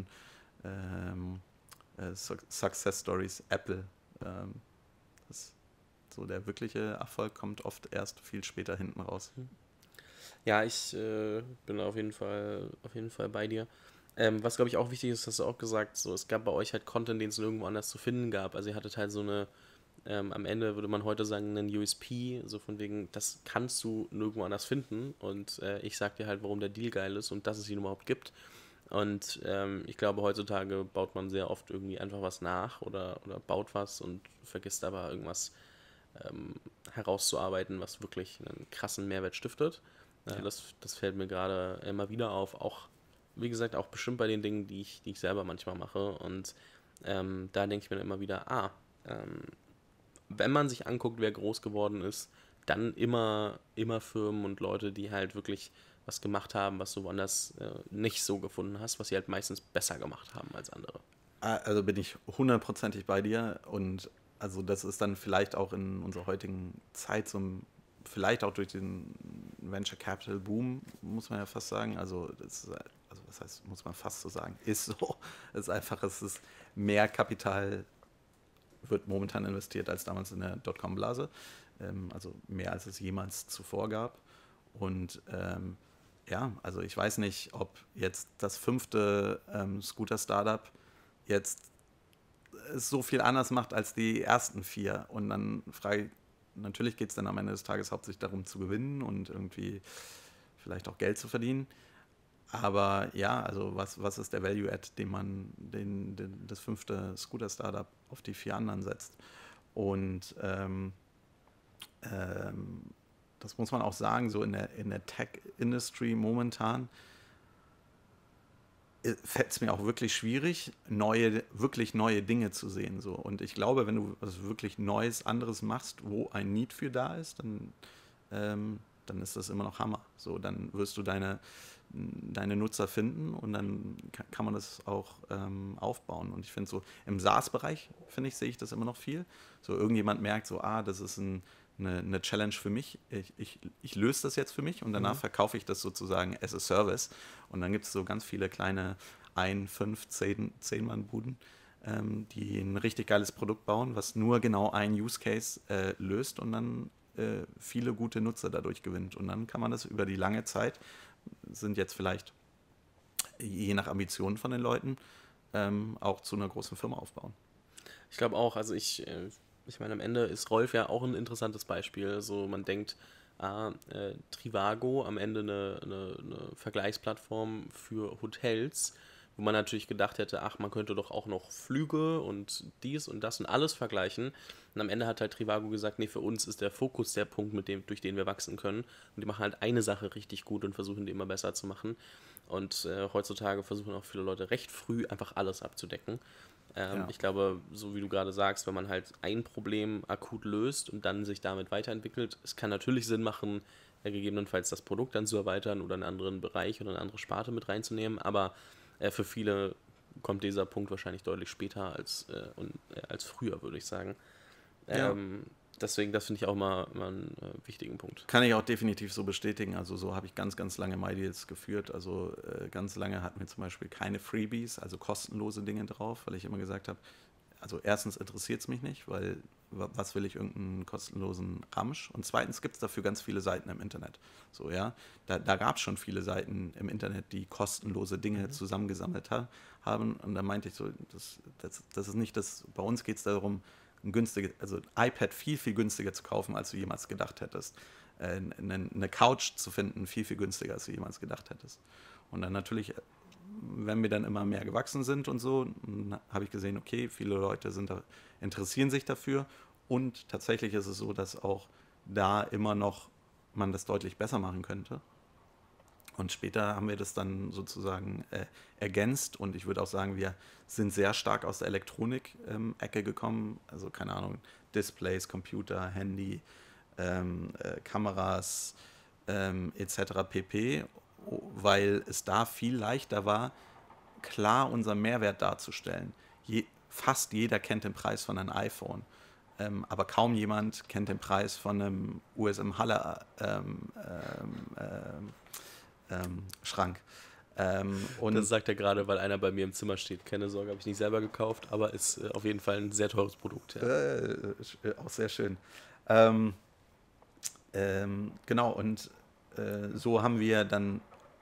Success Stories, Apple, das, so der wirkliche Erfolg kommt oft erst viel später hinten raus. Ja, ich bin auf jeden Fall bei dir. Was, glaube ich, auch wichtig ist, hast du auch gesagt, so, es gab bei euch halt Content, den es nirgendwo anders zu finden gab. Also ihr hattet halt so eine, am Ende würde man heute sagen, einen USP, so von wegen, das kannst du nirgendwo anders finden. Und ich sag dir halt, warum der Deal geil ist und dass es ihn überhaupt gibt. Und ich glaube, heutzutage baut man sehr oft irgendwie einfach was nach oder baut was und vergisst aber irgendwas herauszuarbeiten, was wirklich einen krassen Mehrwert stiftet. Ja. Das fällt mir gerade immer wieder auf. Auch, wie gesagt, auch bestimmt bei den Dingen, die ich selber manchmal mache. Und da denke ich mir dann immer wieder, wenn man sich anguckt, wer groß geworden ist, dann immer Firmen und Leute, die halt wirklich was gemacht haben, was du woanders nicht so gefunden hast, was sie halt meistens besser gemacht haben als andere. Also bin ich hundertprozentig bei dir und also das ist dann vielleicht auch in unserer heutigen Zeit vielleicht auch durch den Venture Capital Boom, muss man ja fast sagen, also was heißt, muss man fast so sagen, ist so, es ist mehr Kapital wird momentan investiert als damals in der Dotcom-Blase, also mehr als es jemals zuvor gab und ja, also ich weiß nicht, ob jetzt das 5. Scooter-Startup jetzt es so viel anders macht als die ersten 4. Und dann frage ich, natürlich geht es dann am Ende des Tages hauptsächlich darum zu gewinnen und irgendwie vielleicht auch Geld zu verdienen. Aber ja, also was ist der Value-Add, den das 5. Scooter-Startup auf die 4 anderen setzt? Und das muss man auch sagen, so in der Tech-Industry momentan fällt es mir auch wirklich schwierig, wirklich neue Dinge zu sehen. So. Und ich glaube, wenn du was wirklich Neues, anderes machst, wo ein Need für da ist, dann ist das immer noch Hammer. So, dann wirst du deine Nutzer finden und dann kann man das auch aufbauen. Und ich finde so, im SaaS-Bereich, sehe ich das immer noch viel. So, irgendjemand merkt so, das ist eine Challenge für mich. Ich löse das jetzt für mich und danach verkaufe ich das sozusagen as a Service. Und dann gibt es so ganz viele kleine 1, 5, 10 Mann-Buden, die ein richtig geiles Produkt bauen, was nur genau einen Use Case löst und dann viele gute Nutzer dadurch gewinnt. Und dann kann man das über die lange Zeit, sind jetzt vielleicht je nach Ambitionen von den Leuten, auch zu einer großen Firma aufbauen. Ich glaube auch, also ich meine, am Ende ist Rolf ja auch ein interessantes Beispiel. So, man denkt, Trivago, am Ende eine Vergleichsplattform für Hotels, wo man natürlich gedacht hätte, man könnte doch auch noch Flüge und dies und das und alles vergleichen. Und am Ende hat halt Trivago gesagt, nee, für uns ist der Fokus der Punkt, durch den wir wachsen können. Und die machen halt eine Sache richtig gut und versuchen die immer besser zu machen. Und heutzutage versuchen auch viele Leute recht früh einfach alles abzudecken. Ja. Ich glaube, so wie du gerade sagst, wenn man halt ein Problem akut löst und dann sich damit weiterentwickelt, es kann natürlich Sinn machen, gegebenenfalls das Produkt dann zu erweitern oder einen anderen Bereich oder eine andere Sparte mit reinzunehmen, aber für viele kommt dieser Punkt wahrscheinlich deutlich später als früher, würde ich sagen. Ja. Deswegen, das finde ich auch mal einen wichtigen Punkt. Kann ich auch definitiv so bestätigen. Also so habe ich ganz, ganz lange MyDeals geführt. Also ganz lange hatten wir zum Beispiel keine Freebies, also kostenlose Dinge drauf, weil ich immer gesagt habe, also erstens interessiert es mich nicht, weil was will ich irgendeinen kostenlosen Ramsch? Und zweitens gibt es dafür ganz viele Seiten im Internet. So, ja, da gab es schon viele Seiten im Internet, die kostenlose Dinge zusammengesammelt haben. Und da meinte ich so, das ist nicht das, bei uns geht es darum, ein iPad viel, viel günstiger zu kaufen, als du jemals gedacht hättest. Eine Couch zu finden, viel, viel günstiger, als du jemals gedacht hättest. Und dann natürlich, wenn wir dann immer mehr gewachsen sind und so, habe ich gesehen, okay, viele Leute interessieren sich dafür. Und tatsächlich ist es so, dass auch da immer noch man das deutlich besser machen könnte. Und später haben wir das dann ergänzt und ich würde auch sagen, wir sind sehr stark aus der Elektronik-Ecke gekommen. Also keine Ahnung, Displays, Computer, Handy, Kameras etc. pp., weil es da viel leichter war, klar unseren Mehrwert darzustellen. Fast jeder kennt den Preis von einem iPhone, aber kaum jemand kennt den Preis von einem USM Halle Schrank. Und das sagt er gerade, weil einer bei mir im Zimmer steht. Keine Sorge, habe ich nicht selber gekauft, aber ist auf jeden Fall ein sehr teures Produkt. Ja. Auch sehr schön. Genau, und so haben wir dann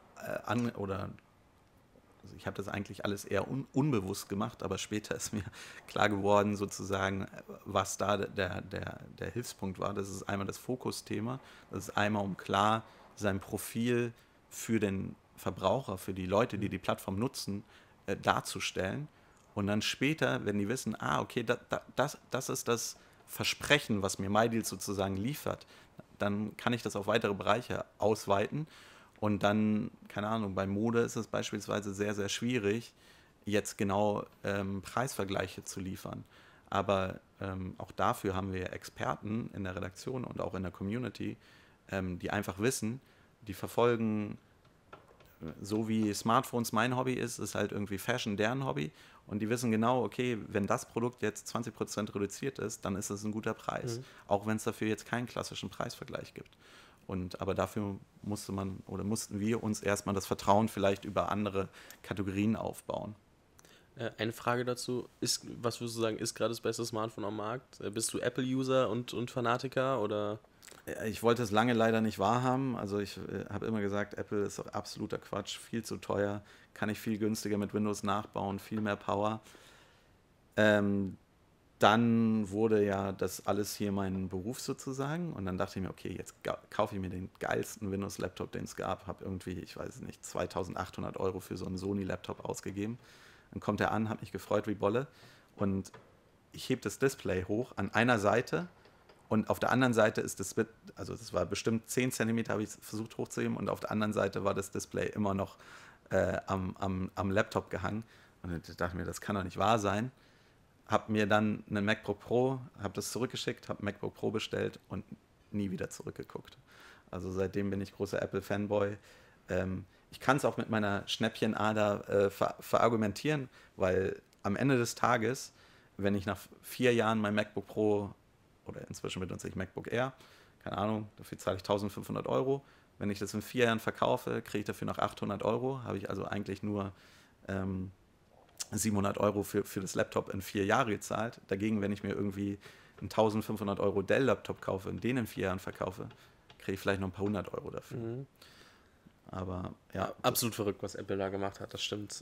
also ich habe das eigentlich alles eher unbewusst gemacht, aber später ist mir klar geworden, sozusagen, was da der Hilfspunkt war. Das ist einmal das Fokusthema, das ist einmal, um klar sein Profil für den Verbraucher, für die Leute, die die Plattform nutzen, darzustellen. Und dann später, wenn die wissen, okay, das ist das Versprechen, was mir MyDeals sozusagen liefert, dann kann ich das auf weitere Bereiche ausweiten. Und dann, keine Ahnung, bei Mode ist es beispielsweise sehr, sehr schwierig, jetzt genau Preisvergleiche zu liefern. Aber auch dafür haben wir Experten in der Redaktion und auch in der Community, die einfach wissen, die verfolgen, so wie Smartphones mein Hobby ist halt irgendwie Fashion deren Hobby. Und die wissen genau, okay, wenn das Produkt jetzt 20% reduziert ist, dann ist es ein guter Preis. Auch wenn es dafür jetzt keinen klassischen Preisvergleich gibt. Aber dafür mussten wir uns erstmal das Vertrauen vielleicht über andere Kategorien aufbauen. Eine Frage dazu, was würdest du sagen, ist gerade das beste Smartphone am Markt? Bist du Apple-User und Fanatiker oder? Ich wollte es lange leider nicht wahrhaben. Also ich habe immer gesagt, Apple ist doch absoluter Quatsch, viel zu teuer, kann ich viel günstiger mit Windows nachbauen, viel mehr Power. Dann wurde ja das alles hier mein Beruf sozusagen und dann dachte ich mir, okay, jetzt kaufe ich mir den geilsten Windows-Laptop, den es gab, habe irgendwie, ich weiß nicht, 2.800 € für so einen Sony-Laptop ausgegeben. Dann kommt er an, habe mich gefreut wie Bolle und ich hebe das Display hoch an einer Seite und auf der anderen Seite ist das, also das war bestimmt 10 cm, habe ich versucht hochzuheben und auf der anderen Seite war das Display immer noch am Laptop gehangen und ich dachte mir, das kann doch nicht wahr sein. Habe mir dann einen MacBook Pro, habe das zurückgeschickt, habe ein MacBook Pro bestellt und nie wieder zurückgeguckt. Also seitdem bin ich großer Apple-Fanboy. Ich kann es auch mit meiner Schnäppchenader verargumentieren, weil am Ende des Tages, wenn ich nach 4 Jahren mein MacBook Pro oder inzwischen benutze ich MacBook Air, keine Ahnung, dafür zahle ich 1.500 €. Wenn ich das in 4 Jahren verkaufe, kriege ich dafür noch 800 €. Habe ich also eigentlich nur 700 € für das Laptop in 4 Jahre gezahlt. Dagegen, wenn ich mir irgendwie einen 1.500 € Dell-Laptop kaufe und den in 4 Jahren verkaufe, kriege ich vielleicht noch ein paar 100 € dafür. Aber ja. Absolut verrückt, was Apple da gemacht hat, das stimmt.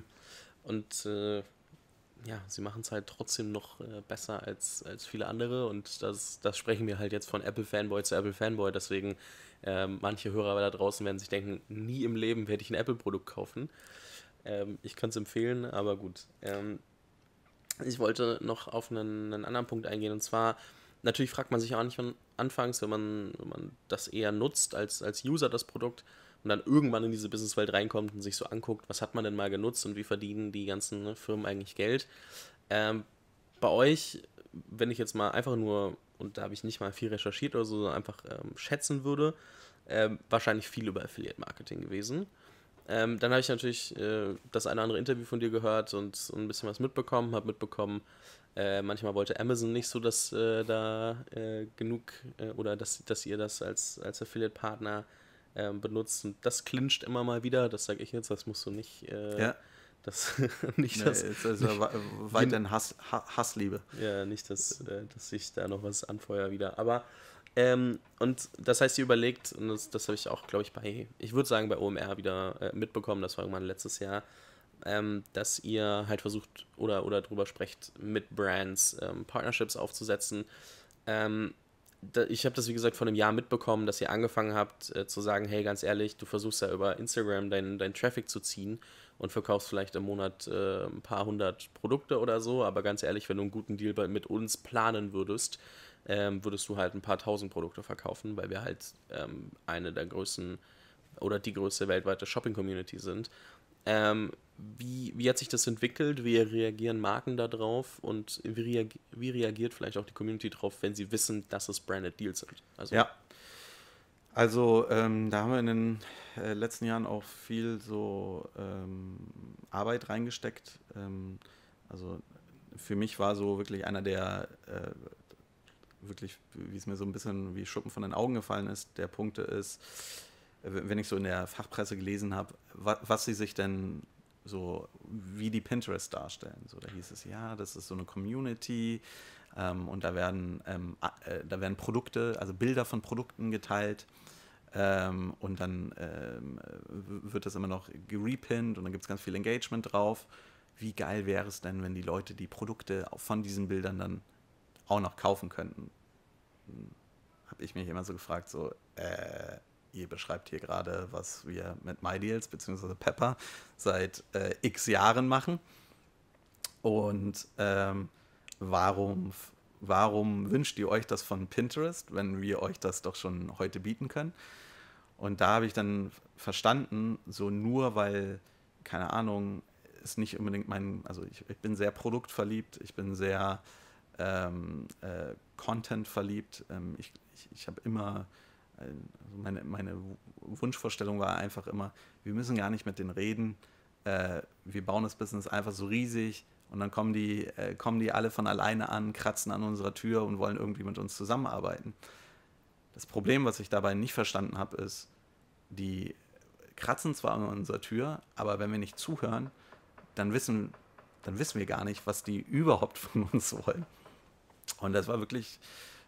Ja, sie machen es halt trotzdem noch besser als viele andere und das sprechen wir halt jetzt von Apple-Fanboy zu Apple-Fanboy, deswegen manche Hörer da draußen werden sich denken, nie im Leben werde ich ein Apple-Produkt kaufen. Ich kann es empfehlen, aber gut. Ich wollte noch auf einen anderen Punkt eingehen und zwar, natürlich fragt man sich auch nicht von anfangs, wenn man das eher nutzt als User, das Produkt, und dann irgendwann in diese Businesswelt reinkommt und sich so anguckt, was hat man denn mal genutzt und wie verdienen die ganzen Firmen eigentlich Geld. Bei euch, wenn ich jetzt mal einfach nur, und da habe ich nicht mal viel recherchiert oder so, sondern einfach schätzen würde, wahrscheinlich viel über Affiliate-Marketing gewesen. Dann habe ich natürlich das eine oder andere Interview von dir gehört und ein bisschen was mitbekommen, manchmal wollte Amazon nicht so, dass da genug oder dass ihr das als Affiliate-Partner benutzt. Und das clincht immer mal wieder, das sage ich jetzt, das musst du nicht. Das nicht das. Weiterhin Hassliebe. Ja, nicht, dass ich da noch was anfeuere wieder. Aber und das heißt, ihr überlegt, und das habe ich auch, glaube ich, ich würde sagen, bei OMR wieder mitbekommen, das war irgendwann letztes Jahr, dass ihr halt versucht oder drüber sprecht, mit Brands Partnerships aufzusetzen. Ich habe das, wie gesagt, vor einem Jahr mitbekommen, dass ihr angefangen habt zu sagen, hey, ganz ehrlich, du versuchst ja über Instagram deinen Traffic zu ziehen und verkaufst vielleicht im Monat ein paar 100 Produkte oder so, aber ganz ehrlich, wenn du einen guten Deal mit uns planen würdest, würdest du halt ein paar 1000 Produkte verkaufen, weil wir halt eine der größten oder die größte weltweite Shopping-Community sind. Wie hat sich das entwickelt? Wie reagieren Marken da drauf? Und wie reagiert vielleicht auch die Community drauf, wenn sie wissen, dass es Branded Deals sind? Also da haben wir in den letzten Jahren auch viel so Arbeit reingesteckt. Also für mich war so wirklich einer der wirklich, wie es mir so ein bisschen wie Schuppen von den Augen gefallen ist, der Punkte ist, wenn ich so in der Fachpresse gelesen habe, was sie sich denn so, wie die Pinterest darstellen. So, da hieß es, ja, das ist so eine Community, und da werden Produkte, also Bilder von Produkten geteilt, und dann wird das immer noch gerepinnt und dann gibt es ganz viel Engagement drauf. Wie geil wäre es denn, wenn die Leute die Produkte von diesen Bildern dann auch noch kaufen könnten? Habe ich mich immer so gefragt, so, ihr beschreibt hier gerade, was wir mit MyDeals bzw. Pepper seit x Jahren machen. Und warum wünscht ihr euch das von Pinterest, wenn wir euch das doch schon heute bieten können? Und da habe ich dann verstanden, so nur weil, keine Ahnung, ist nicht unbedingt also ich bin sehr produktverliebt, ich bin sehr Content verliebt. Ich habe immer, also meine Wunschvorstellung war einfach immer, wir müssen gar nicht mit denen reden, wir bauen das Business einfach so riesig und dann kommen die alle von alleine an, kratzen an unserer Tür und wollen irgendwie mit uns zusammenarbeiten. Das Problem, was ich dabei nicht verstanden habe, ist, die kratzen zwar an unserer Tür, aber wenn wir nicht zuhören, dann wissen wir gar nicht, was die überhaupt von uns wollen. Und das war wirklich,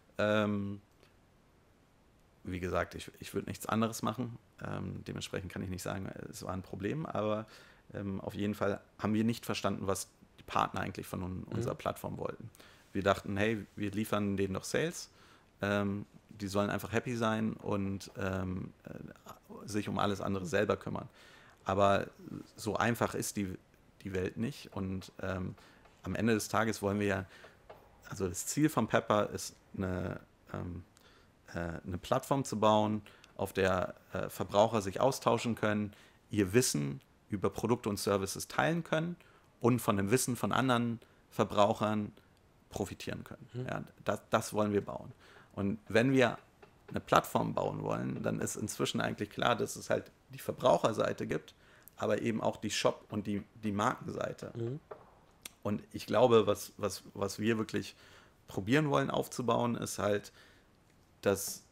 wie gesagt, ich würde nichts anderes machen. Dementsprechend kann ich nicht sagen, es war ein Problem, aber auf jeden Fall haben wir nicht verstanden, was die Partner eigentlich von unserer Plattform wollten. Wir dachten, hey, wir liefern denen doch Sales, die sollen einfach happy sein und sich um alles andere selber kümmern. Aber so einfach ist die Welt nicht und am Ende des Tages wollen wir ja, also das Ziel von Pepper ist eine Plattform zu bauen, auf der Verbraucher sich austauschen können, ihr Wissen über Produkte und Services teilen können und von dem Wissen von anderen Verbrauchern profitieren können. Ja, das wollen wir bauen. Und wenn wir eine Plattform bauen wollen, dann ist inzwischen eigentlich klar, dass es halt die Verbraucherseite gibt, aber eben auch die Shop- und die Markenseite. Und ich glaube, was wir wirklich probieren wollen aufzubauen, ist halt, dass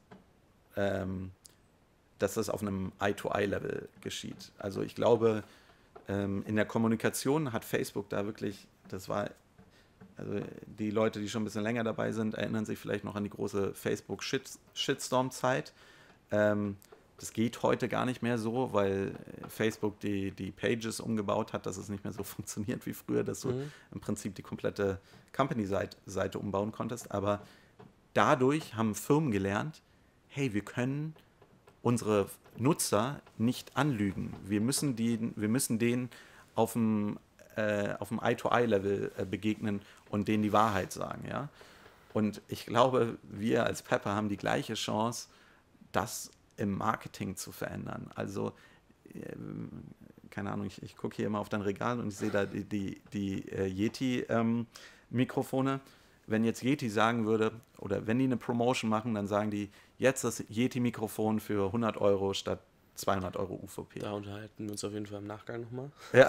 das auf einem Eye-to-Eye-Level geschieht. Also ich glaube, in der Kommunikation hat Facebook da wirklich, also die Leute, die schon ein bisschen länger dabei sind, erinnern sich vielleicht noch an die große Facebook-Shitstorm-Zeit. Das geht heute gar nicht mehr so, weil Facebook die Pages umgebaut hat, dass es nicht mehr so funktioniert wie früher, dass du im Prinzip die komplette Company-Seite umbauen konntest. Aber dadurch haben Firmen gelernt, hey, wir können unsere Nutzer nicht anlügen. Wir müssen denen auf dem Eye-to-Eye-Level begegnen und denen die Wahrheit sagen. Ja? Und ich glaube, wir als Pepper haben die gleiche Chance, das im Marketing zu verändern. Also, keine Ahnung, ich gucke hier immer auf dein Regal und ich sehe da die Yeti-Mikrofone. Wenn jetzt Yeti sagen würde, oder wenn die eine Promotion machen, dann sagen die, jetzt das Yeti-Mikrofon für 100 Euro statt 200 Euro UVP. Da unterhalten wir uns auf jeden Fall im Nachgang nochmal. Ja,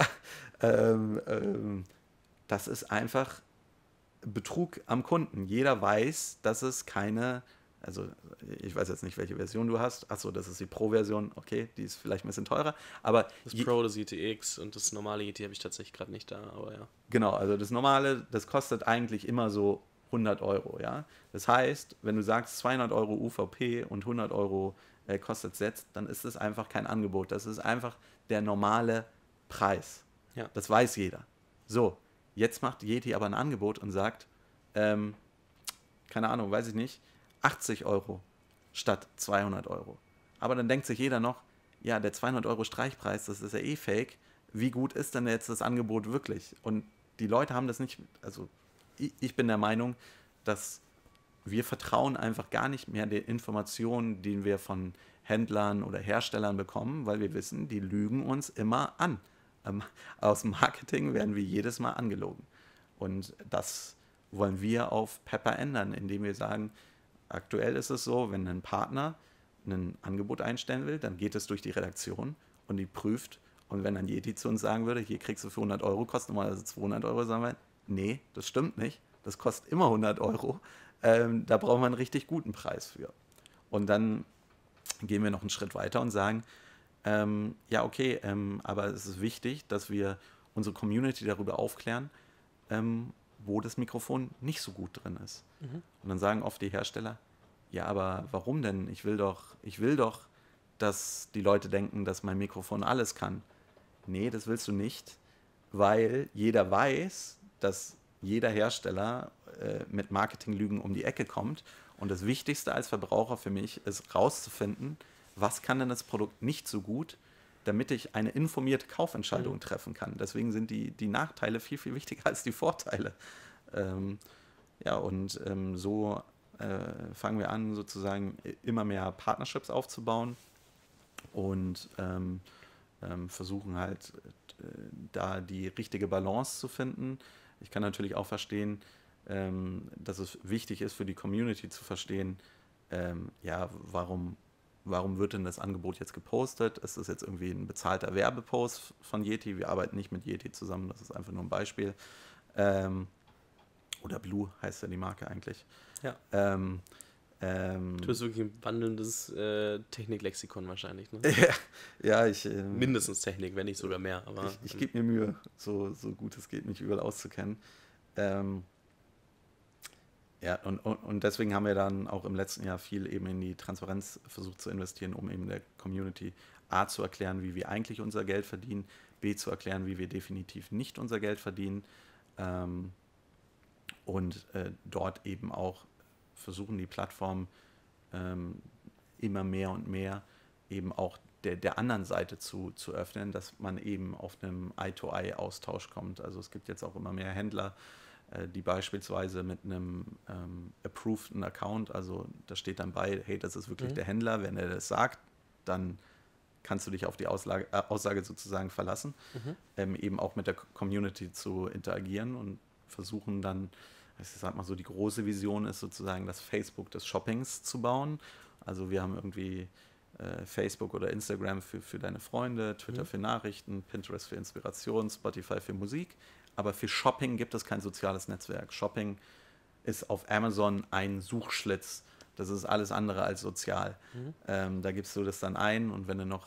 das ist einfach Betrug am Kunden. Jeder weiß, dass es keine, also ich weiß jetzt nicht, welche Version du hast. Achso, das ist die Pro-Version. Okay, die ist vielleicht ein bisschen teurer. Aber das Pro, das YTX und das normale Yeti habe ich tatsächlich gerade nicht da, aber ja. Genau, also das normale, das kostet eigentlich immer so 100 Euro, ja. Das heißt, wenn du sagst 200 Euro UVP und 100 Euro kostet Sets, dann ist das einfach kein Angebot. Das ist einfach der normale Preis. Ja. Das weiß jeder. So, jetzt macht Yeti aber ein Angebot und sagt, keine Ahnung, weiß ich nicht, 80 Euro statt 200 Euro. Aber dann denkt sich jeder noch, ja, der 200 Euro Streichpreis, das ist ja eh fake. Wie gut ist denn jetzt das Angebot wirklich? Und die Leute haben das nicht, also ich bin der Meinung, dass wir vertrauen einfach gar nicht mehr den Informationen, die wir von Händlern oder Herstellern bekommen, weil wir wissen, die lügen uns immer an. Aus dem Marketing werden wir jedes Mal angelogen. Und das wollen wir auf Pepper ändern, indem wir sagen, aktuell ist es so, wenn ein Partner ein Angebot einstellen will, dann geht es durch die Redaktion und die prüft. Und wenn ein Yeti zu uns sagen würde, hier kriegst du für 100 Euro, kostet normalerweise 200 Euro, sagen wir, nee, das stimmt nicht. Das kostet immer 100 Euro. Da braucht man einen richtig guten Preis für. Und dann gehen wir noch einen Schritt weiter und sagen, ja, okay, aber es ist wichtig, dass wir unsere Community darüber aufklären, wo das Mikrofon nicht so gut drin ist. Und dann sagen oft die Hersteller, ja, aber warum denn? Ich will doch, dass die Leute denken, dass mein Mikrofon alles kann. Nee, das willst du nicht, weil jeder weiß, dass jeder Hersteller mit Marketinglügen um die Ecke kommt. Und das Wichtigste als Verbraucher für mich ist rauszufinden, was kann denn das Produkt nicht so gut, damit ich eine informierte Kaufentscheidung treffen kann. Deswegen sind die Nachteile viel, viel wichtiger als die Vorteile. Ja, und so fangen wir an, sozusagen immer mehr Partnerships aufzubauen und versuchen halt da die richtige Balance zu finden. Ich kann natürlich auch verstehen, dass es wichtig ist für die Community zu verstehen, ja, warum wird denn das Angebot jetzt gepostet? Ist das jetzt irgendwie ein bezahlter Werbepost von Yeti? Wir arbeiten nicht mit Yeti zusammen, das ist einfach nur ein Beispiel. Oder Blue heißt ja die Marke eigentlich. Ja. Du bist wirklich ein wandelndes Techniklexikon wahrscheinlich, ne? Ja, ich... Mindestens Technik, wenn nicht sogar mehr. Aber ich gebe mir Mühe, so gut es geht, mich überall auszukennen. Ja, und deswegen haben wir dann auch im letzten Jahr viel eben in die Transparenz versucht zu investieren, um eben der Community A zu erklären, wie wir eigentlich unser Geld verdienen, B zu erklären, wie wir definitiv nicht unser Geld verdienen und dort eben auch versuchen, die Plattform immer mehr und mehr eben auch der anderen Seite zu öffnen, dass man eben auf einem Eye-to-Eye-Austausch kommt. Also es gibt jetzt auch immer mehr Händler, die beispielsweise mit einem approveden Account, also da steht dann bei, hey, das ist wirklich der Händler, wenn er das sagt, dann kannst du dich auf die Aussage sozusagen verlassen, eben auch mit der Community zu interagieren und versuchen dann, ich sag mal so, die große Vision ist sozusagen das Facebook des Shoppings zu bauen. Also wir haben irgendwie Facebook oder Instagram für deine Freunde, Twitter für Nachrichten, Pinterest für Inspiration, Spotify für Musik. Aber für Shopping gibt es kein soziales Netzwerk. Shopping ist auf Amazon ein Suchschlitz. Das ist alles andere als sozial. Da gibst du das dann ein und wenn du noch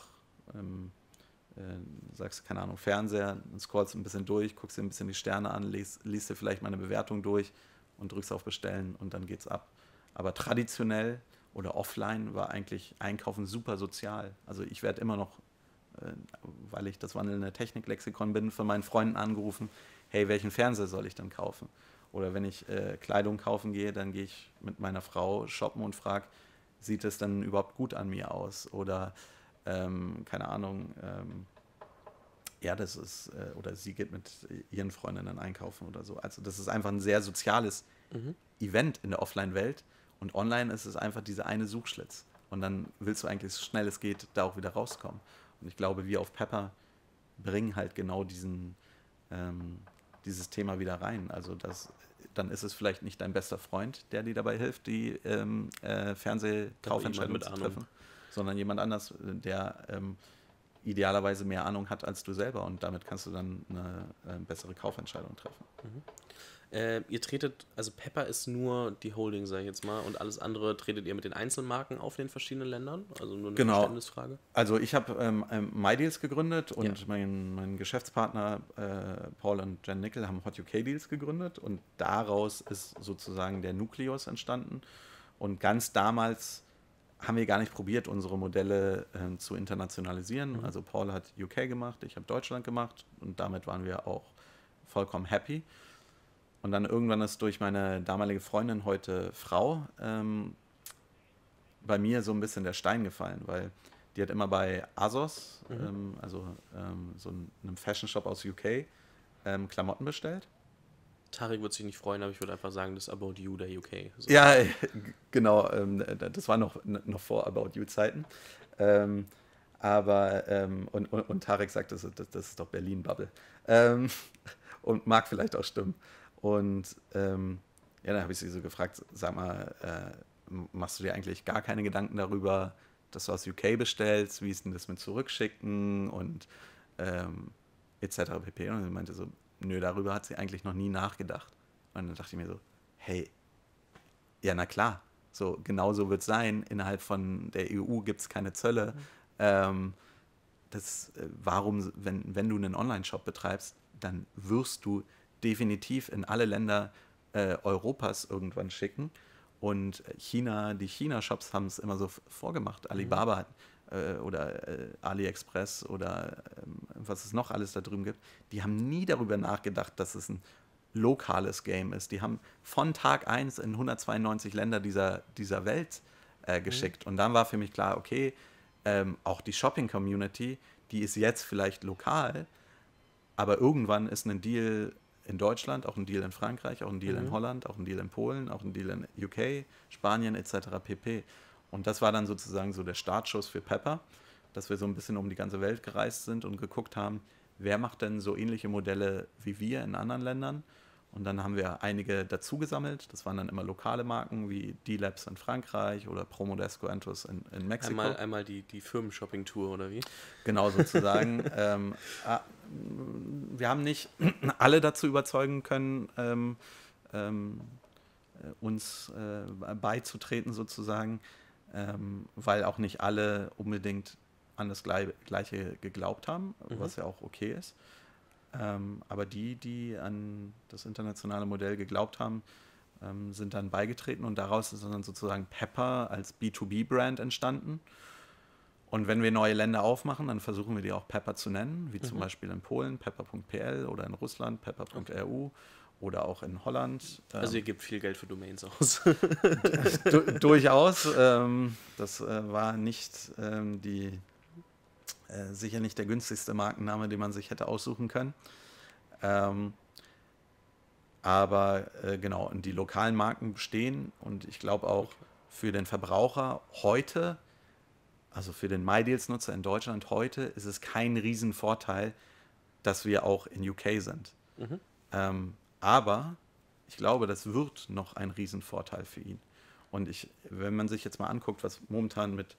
sagst, keine Ahnung, Fernseher, dann scrollst du ein bisschen durch, guckst dir ein bisschen die Sterne an, liest dir vielleicht mal eine Bewertung durch und drückst auf Bestellen und dann geht's ab. Aber traditionell oder offline war eigentlich Einkaufen super sozial. Also ich werde immer noch, weil ich das wandelnde Techniklexikon bin, von meinen Freunden angerufen, hey, welchen Fernseher soll ich denn kaufen? Oder wenn ich Kleidung kaufen gehe, dann gehe ich mit meiner Frau shoppen und frage, sieht es dann überhaupt gut an mir aus? Oder, keine Ahnung, ja, das ist, oder sie geht mit ihren Freundinnen einkaufen oder so. Also das ist einfach ein sehr soziales Event in der Offline-Welt und online ist es einfach dieser eine Suchschlitz. Und dann willst du eigentlich so schnell es geht da auch wieder rauskommen. Und ich glaube, wir auf Pepper bringen halt genau dieses Thema wieder rein. Also dann ist es vielleicht nicht dein bester Freund, der dir dabei hilft, die Fernsehkaufentscheidung zu treffen, sondern jemand anders, der idealerweise mehr Ahnung hat als du selber und damit kannst du dann eine bessere Kaufentscheidung treffen. Ihr tretet, also Pepper ist nur die Holding, sage ich jetzt mal, und alles andere tretet ihr mit den Einzelmarken auf in den verschiedenen Ländern? Also nur eine Verständnisfrage. Also ich habe MyDeals gegründet und mein Geschäftspartner Paul und Jen Nickel haben Hot UK Deals gegründet und daraus ist sozusagen der Nukleus entstanden und ganz damals haben wir gar nicht probiert, unsere Modelle zu internationalisieren. Also Paul hat UK gemacht, ich habe Deutschland gemacht und damit waren wir auch vollkommen happy. Und dann irgendwann ist durch meine damalige Freundin, heute Frau, bei mir so ein bisschen der Stein gefallen, weil die hat immer bei ASOS, so einem Fashion-Shop aus UK, Klamotten bestellt. Tarek wird sich nicht freuen, aber ich würde einfach sagen, das ist About You der UK. So. Ja, genau, das war noch vor About You-Zeiten. Und Tarek sagt, das ist doch Berlin-Bubble. Und mag vielleicht auch stimmen. Und dann habe ich sie so gefragt, sag mal, machst du dir eigentlich gar keine Gedanken darüber, dass du aus UK bestellst? Wie ist denn das mit Zurückschicken und etc. pp. Und sie meinte so, nö, darüber hat sie eigentlich noch nie nachgedacht. Und dann dachte ich mir so, hey, ja, na klar, so genauso wird es sein. Innerhalb von der EU gibt es keine Zölle. Warum, wenn du einen Online-Shop betreibst, dann wirst du definitiv in alle Länder Europas irgendwann schicken. Und die China-Shops haben es immer so vorgemacht. Alibaba oder AliExpress oder was es noch alles da drüben gibt, die haben nie darüber nachgedacht, dass es ein lokales Game ist. Die haben von Tag 1 in 192 Länder dieser Welt geschickt. Und dann war für mich klar, okay, auch die Shopping-Community, die ist jetzt vielleicht lokal, aber irgendwann ist ein Deal in Deutschland, auch ein Deal in Frankreich, auch ein Deal in Holland, auch ein Deal in Polen, auch ein Deal in UK, Spanien etc. pp. Und das war dann sozusagen so der Startschuss für Pepper, dass wir so ein bisschen um die ganze Welt gereist sind und geguckt haben, wer macht denn so ähnliche Modelle wie wir in anderen Ländern. Und dann haben wir einige dazu gesammelt. Das waren dann immer lokale Marken wie D-Labs in Frankreich oder Promodesco Entus in Mexiko. Einmal die Firmen-Shopping-Tour oder wie? Genau, sozusagen. Wir haben nicht alle dazu überzeugen können, uns beizutreten sozusagen, weil auch nicht alle unbedingt an das Gleiche geglaubt haben, was ja auch okay ist. Aber die an das internationale Modell geglaubt haben, sind dann beigetreten und daraus ist dann sozusagen Pepper als B2B-Brand entstanden. Und wenn wir neue Länder aufmachen, dann versuchen wir die auch Pepper zu nennen, wie zum Beispiel in Polen pepper.pl oder in Russland pepper.ru oder auch in Holland. Also ihr gebt viel Geld für Domains aus. Durchaus. Das war nicht sicher nicht der günstigste Markenname, den man sich hätte aussuchen können. Aber genau, und die lokalen Marken bestehen und ich glaube auch für den Verbraucher heute, also für den MyDeals-Nutzer in Deutschland heute, ist es kein Riesenvorteil, dass wir auch in UK sind. Aber ich glaube, das wird noch ein Riesenvorteil für ihn. Und wenn man sich jetzt mal anguckt, was momentan mit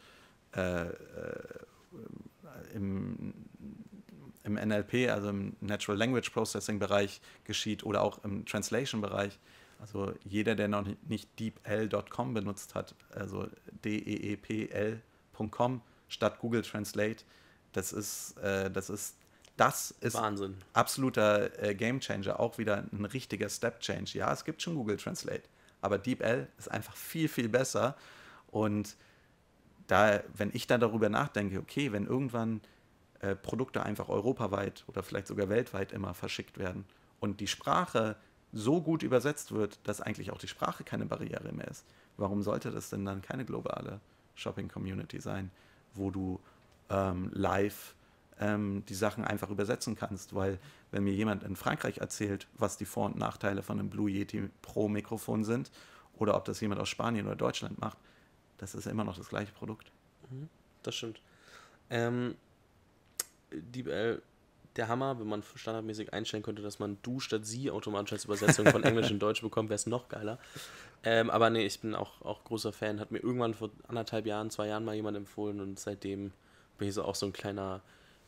im NLP, also im Natural Language Processing Bereich geschieht oder auch im Translation Bereich. Also jeder, der noch nicht deepl.com benutzt hat, also deepl.com statt Google Translate, das ist Wahnsinn. Absoluter Gamechanger, auch wieder ein richtiger Step Change. Ja, es gibt schon Google Translate, aber DeepL ist einfach viel, viel besser. Und wenn ich da darüber nachdenke, okay, wenn irgendwann Produkte einfach europaweit oder vielleicht sogar weltweit immer verschickt werden und die Sprache so gut übersetzt wird, dass eigentlich auch die Sprache keine Barriere mehr ist, warum sollte das denn dann keine globale Shopping-Community sein, wo du live die Sachen einfach übersetzen kannst? Weil wenn mir jemand in Frankreich erzählt, was die Vor- und Nachteile von einem Blue Yeti Pro Mikrofon sind oder ob das jemand aus Spanien oder Deutschland macht, das ist ja immer noch das gleiche Produkt. Das stimmt. DeepL, der Hammer, wenn man standardmäßig einstellen könnte, dass man du statt sie automatisch als Übersetzung von Englisch in Deutsch bekommt, wäre es noch geiler. Aber nee, ich bin auch großer Fan. Hat mir irgendwann vor 1,5 Jahren, 2 Jahren mal jemand empfohlen und seitdem bin ich so auch so ein kleiner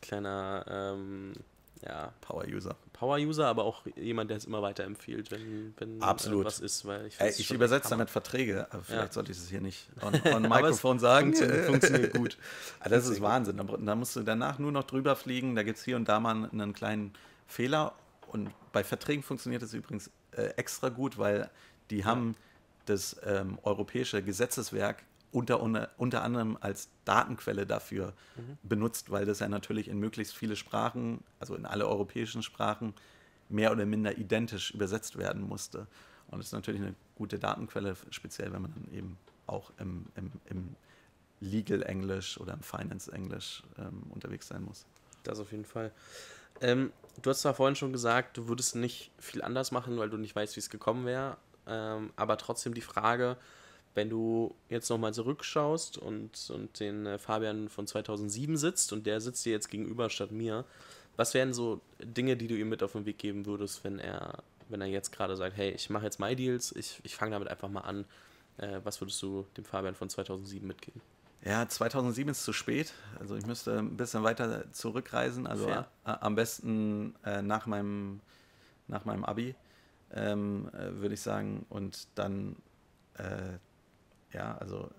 Power-User, aber auch jemand, der es immer weiter empfiehlt, wenn Absolut. Was ist. Weil ich übersetze damit Verträge, aber vielleicht sollte ich es hier nicht on Mikrofon sagen. Funktioniert gut. Das ist Wahnsinn. Da musst du danach nur noch drüber fliegen, da gibt es hier und da mal einen kleinen Fehler und bei Verträgen funktioniert es übrigens extra gut, weil die haben das europäische Gesetzeswerk unter anderem als Datenquelle dafür benutzt, weil das ja natürlich in möglichst viele Sprachen, also in alle europäischen Sprachen, mehr oder minder identisch übersetzt werden musste. Und das ist natürlich eine gute Datenquelle, speziell wenn man dann eben auch im Legal Englisch oder im Finance Englisch unterwegs sein muss. Das auf jeden Fall. Du hast zwar vorhin schon gesagt, du würdest nicht viel anders machen, weil du nicht weißt, wie es gekommen wäre, aber trotzdem die Frage, wenn du jetzt nochmal zurückschaust und den Fabian von 2007 sitzt und der sitzt dir jetzt gegenüber statt mir, was wären so Dinge, die du ihm mit auf den Weg geben würdest, wenn er jetzt gerade sagt, hey, ich mache jetzt MyDeals, ich fange damit einfach mal an. Was würdest du dem Fabian von 2007 mitgeben? Ja, 2007 ist zu spät. Also ich müsste ein bisschen weiter zurückreisen. Also am besten nach meinem Abi, würde ich sagen. Und dann ja, also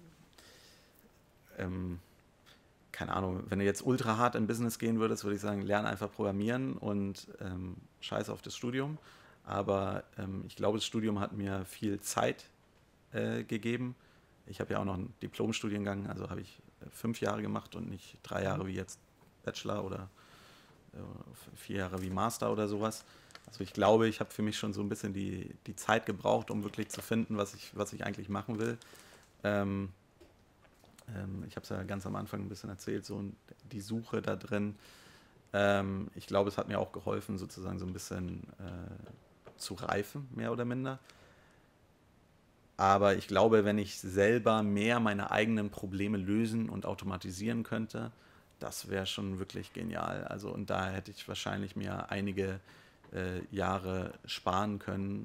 keine Ahnung, wenn du jetzt ultra hart in Business gehen würdest, würde ich sagen, lerne einfach programmieren und scheiß auf das Studium. Aber ich glaube, das Studium hat mir viel Zeit gegeben. Ich habe ja auch noch einen Diplomstudiengang, also habe ich 5 Jahre gemacht und nicht 3 Jahre wie jetzt Bachelor oder 4 Jahre wie Master oder sowas. Also ich glaube, ich habe für mich schon so ein bisschen die Zeit gebraucht, um wirklich zu finden, was ich eigentlich machen will. Ähm, ich habe es ja ganz am Anfang ein bisschen erzählt, so die Suche da drin. Ich glaube, es hat mir auch geholfen, sozusagen so ein bisschen zu reifen, mehr oder minder. Aber ich glaube, wenn ich selber mehr meine eigenen Probleme lösen und automatisieren könnte, das wäre schon wirklich genial. Also, und da hätte ich wahrscheinlich mir einige Jahre sparen können.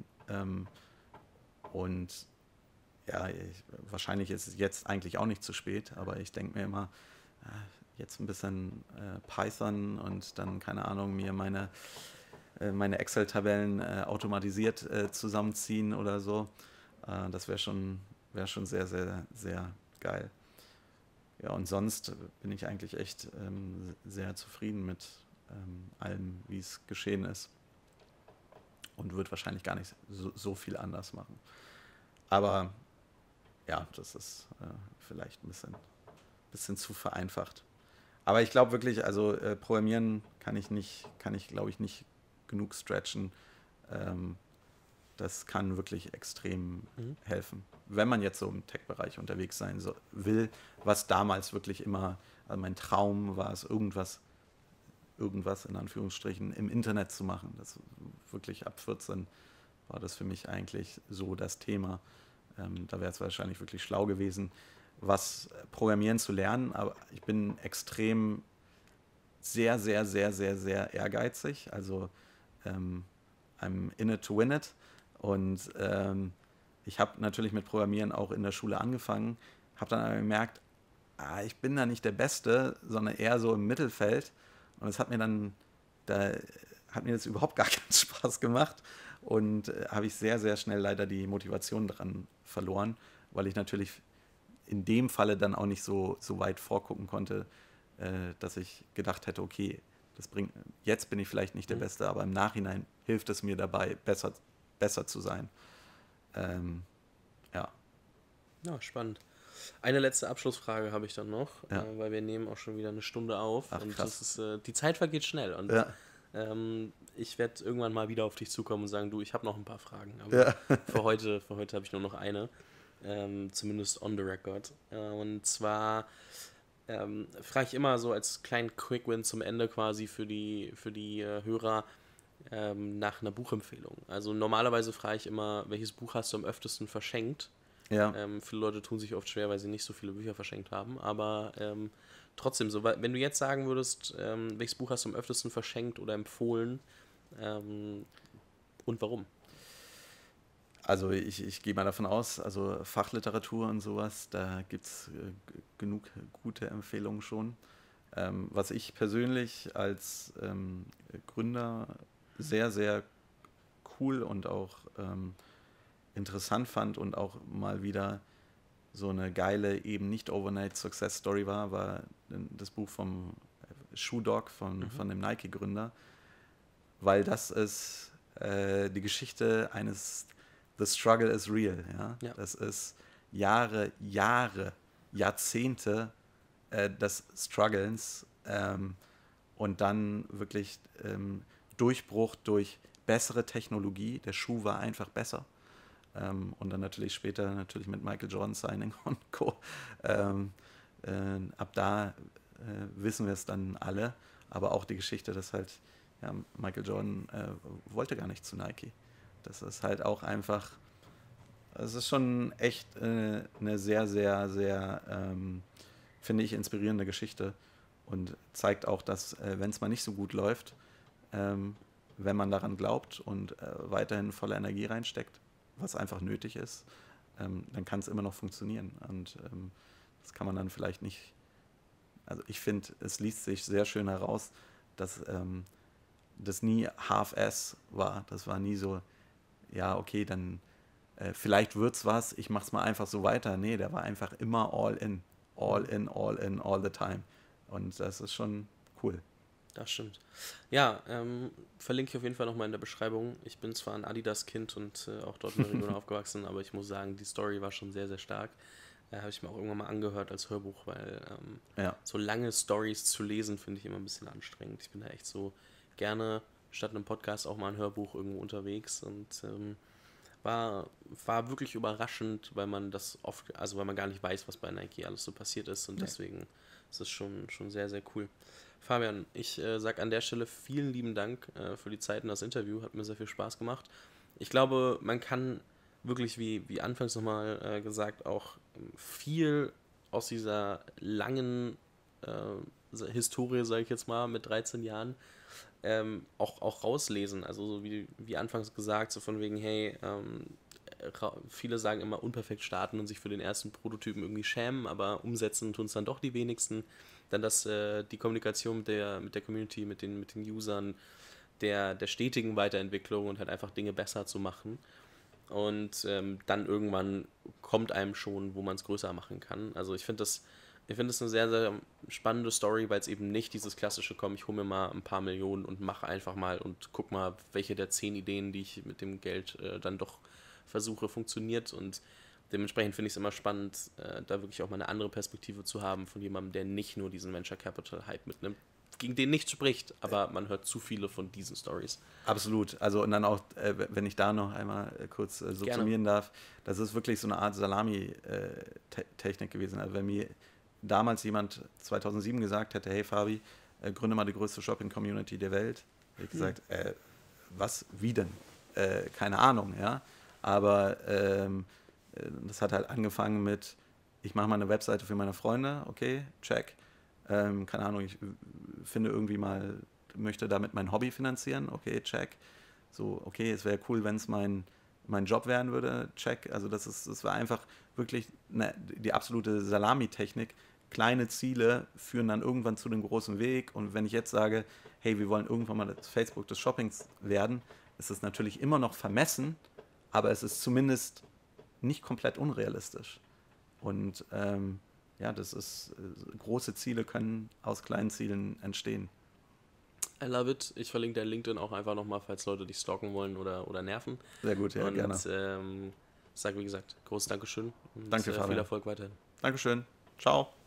Und ja, wahrscheinlich ist es jetzt eigentlich auch nicht zu spät, aber ich denke mir immer, jetzt ein bisschen Python und dann, keine Ahnung, mir meine Excel-Tabellen automatisiert zusammenziehen oder so. Das wär schon sehr, sehr, sehr geil. Ja, und sonst bin ich eigentlich echt sehr zufrieden mit allem, wie es geschehen ist. Und würde wahrscheinlich gar nicht so viel anders machen. Aber ja, das ist vielleicht ein bisschen zu vereinfacht. Aber ich glaube wirklich, also Programmieren kann ich glaube ich nicht genug stretchen. Ähm, Das kann wirklich extrem helfen. Wenn man jetzt so im Tech-Bereich unterwegs sein will, was damals wirklich immer, also mein Traum war es, irgendwas in Anführungsstrichen im Internet zu machen. Das wirklich ab 14 war das für mich eigentlich so das Thema. Da wäre es wahrscheinlich wirklich schlau gewesen, was Programmieren zu lernen, aber ich bin extrem sehr, sehr, sehr, sehr, sehr ehrgeizig. Also I'm in it to win it. Und ich habe natürlich mit Programmieren auch in der Schule angefangen, habe dann aber gemerkt, ich bin da nicht der Beste, sondern eher so im Mittelfeld. Und es da hat mir das überhaupt gar keinen Spaß gemacht. Und habe ich sehr, sehr schnell leider die Motivation dran verloren, weil ich natürlich in dem Falle dann auch nicht so weit vorgucken konnte, dass ich gedacht hätte, okay, jetzt bin ich vielleicht nicht der Beste, aber im Nachhinein hilft es mir dabei, besser zu sein. Ja. Ja, spannend. Eine letzte Abschlussfrage habe ich dann noch, Ja. weil wir nehmen auch schon wieder eine Stunde auf. Ach, Und krass. das ist, die Zeit vergeht schnell. Und Ja. ich werde irgendwann mal wieder auf dich zukommen und sagen, du, ich habe noch ein paar Fragen. Aber Ja. für heute habe ich nur noch eine. Zumindest on the record. Und zwar frage ich immer so als kleinen Quick-Win zum Ende quasi für die Hörer nach einer Buchempfehlung. Also normalerweise frage ich immer, welches Buch hast du am öftesten verschenkt? Ja. Viele Leute tun sich oft schwer, weil sie nicht so viele Bücher verschenkt haben. Aber trotzdem, so, wenn du jetzt sagen würdest, welches Buch hast du am öftesten verschenkt oder empfohlen und warum? Also ich gehe mal davon aus, also Fachliteratur und sowas, da gibt es genug gute Empfehlungen schon. Was ich persönlich als Gründer sehr, sehr cool und auch interessant fand und auch mal wieder so eine geile, eben nicht Overnight Success Story war das Buch vom Shoe Dog von dem Nike-Gründer, weil das ist die Geschichte eines The Struggle is real. Ja? Ja. Das ist Jahre, Jahrzehnte des Strugglens und dann wirklich Durchbruch durch bessere Technologie. Der Schuh war einfach besser. Und dann natürlich später mit Michael Jordan Signing und Co. Ab da wissen wir es dann alle. Aber auch die Geschichte, dass halt Michael Jordan wollte gar nicht zu Nike. Das ist halt auch einfach, es ist schon echt eine sehr, sehr, sehr, finde ich, inspirierende Geschichte und zeigt auch, dass wenn es mal nicht so gut läuft, wenn man daran glaubt und weiterhin voller Energie reinsteckt, was einfach nötig ist, dann kann es immer noch funktionieren. Und das kann man dann vielleicht nicht, also ich finde, es liest sich sehr schön heraus, dass das nie Half-Ass war. Das war nie so, ja, okay, dann vielleicht wird's was, ich mach's mal einfach so weiter. Nee, der war einfach immer all in, all the time. Und das ist schon cool. Das stimmt. Ja, verlinke ich auf jeden Fall nochmal in der Beschreibung. Ich bin zwar ein Adidas-Kind und auch dort in der Region aufgewachsen, aber ich muss sagen, die Story war schon sehr, sehr stark. Habe ich mir auch irgendwann mal angehört als Hörbuch, weil so lange Stories zu lesen, finde ich immer ein bisschen anstrengend. Ich bin da echt so gerne statt einem Podcast auch mal ein Hörbuch irgendwo unterwegs und war wirklich überraschend, weil man das oft, also weil man gar nicht weiß, was bei Nike alles so passiert ist und deswegen ist es schon sehr, sehr cool. Fabian, ich sage an der Stelle vielen lieben Dank für die Zeit und das Interview, hat mir sehr viel Spaß gemacht. Ich glaube, man kann wirklich, wie anfangs nochmal gesagt, auch viel aus dieser langen Historie, sage ich jetzt mal, mit 13 Jahren, auch rauslesen. Also so wie anfangs gesagt, so von wegen, hey, viele sagen immer unperfekt starten und sich für den ersten Prototypen irgendwie schämen, aber umsetzen tun es dann doch die wenigsten. Dann die Kommunikation mit der Community, mit den Usern, der stetigen Weiterentwicklung und halt einfach Dinge besser zu machen. Und dann irgendwann kommt einem schon, wo man es größer machen kann. Also ich finde das eine sehr, sehr spannende Story, weil es eben nicht dieses klassische, komm, ich hole mir mal ein paar Millionen und mache einfach mal und guck mal, welche der 10 Ideen, die ich mit dem Geld dann doch versuche, funktioniert. Und dementsprechend finde ich es immer spannend, da wirklich auch mal eine andere Perspektive zu haben von jemandem, der nicht nur diesen Venture Capital Hype mitnimmt, gegen den nichts spricht, aber man hört zu viele von diesen Stories. Absolut. Also und dann auch, wenn ich da noch einmal kurz subsumieren darf, das ist wirklich so eine Art Salami-Technik gewesen. Also wenn mir damals jemand 2007 gesagt hätte, hey Fabi, gründe mal die größte Shopping-Community der Welt, hätte ich gesagt, was, wie denn? Keine Ahnung, ja. Aber das hat halt angefangen mit, ich mache mal eine Webseite für meine Freunde, okay, check. Keine Ahnung, ich finde irgendwie mal, möchte damit mein Hobby finanzieren, okay, check. So, okay, es wäre cool, wenn es mein Job werden würde, check. Also das war einfach wirklich die absolute Salami-Technik. Kleine Ziele führen dann irgendwann zu dem großen Weg. Und wenn ich jetzt sage, hey, wir wollen irgendwann mal das Facebook des Shoppings werden, ist es natürlich immer noch vermessen, aber es ist zumindest nicht komplett unrealistisch. Und das ist, große Ziele können aus kleinen Zielen entstehen. I love it. Ich verlinke dein LinkedIn auch einfach nochmal, falls Leute dich stalken wollen oder nerven. Sehr gut, ja, und, gerne. Sage wie gesagt, großes Dankeschön und Danke, viel Erfolg weiterhin. Dankeschön. Ciao.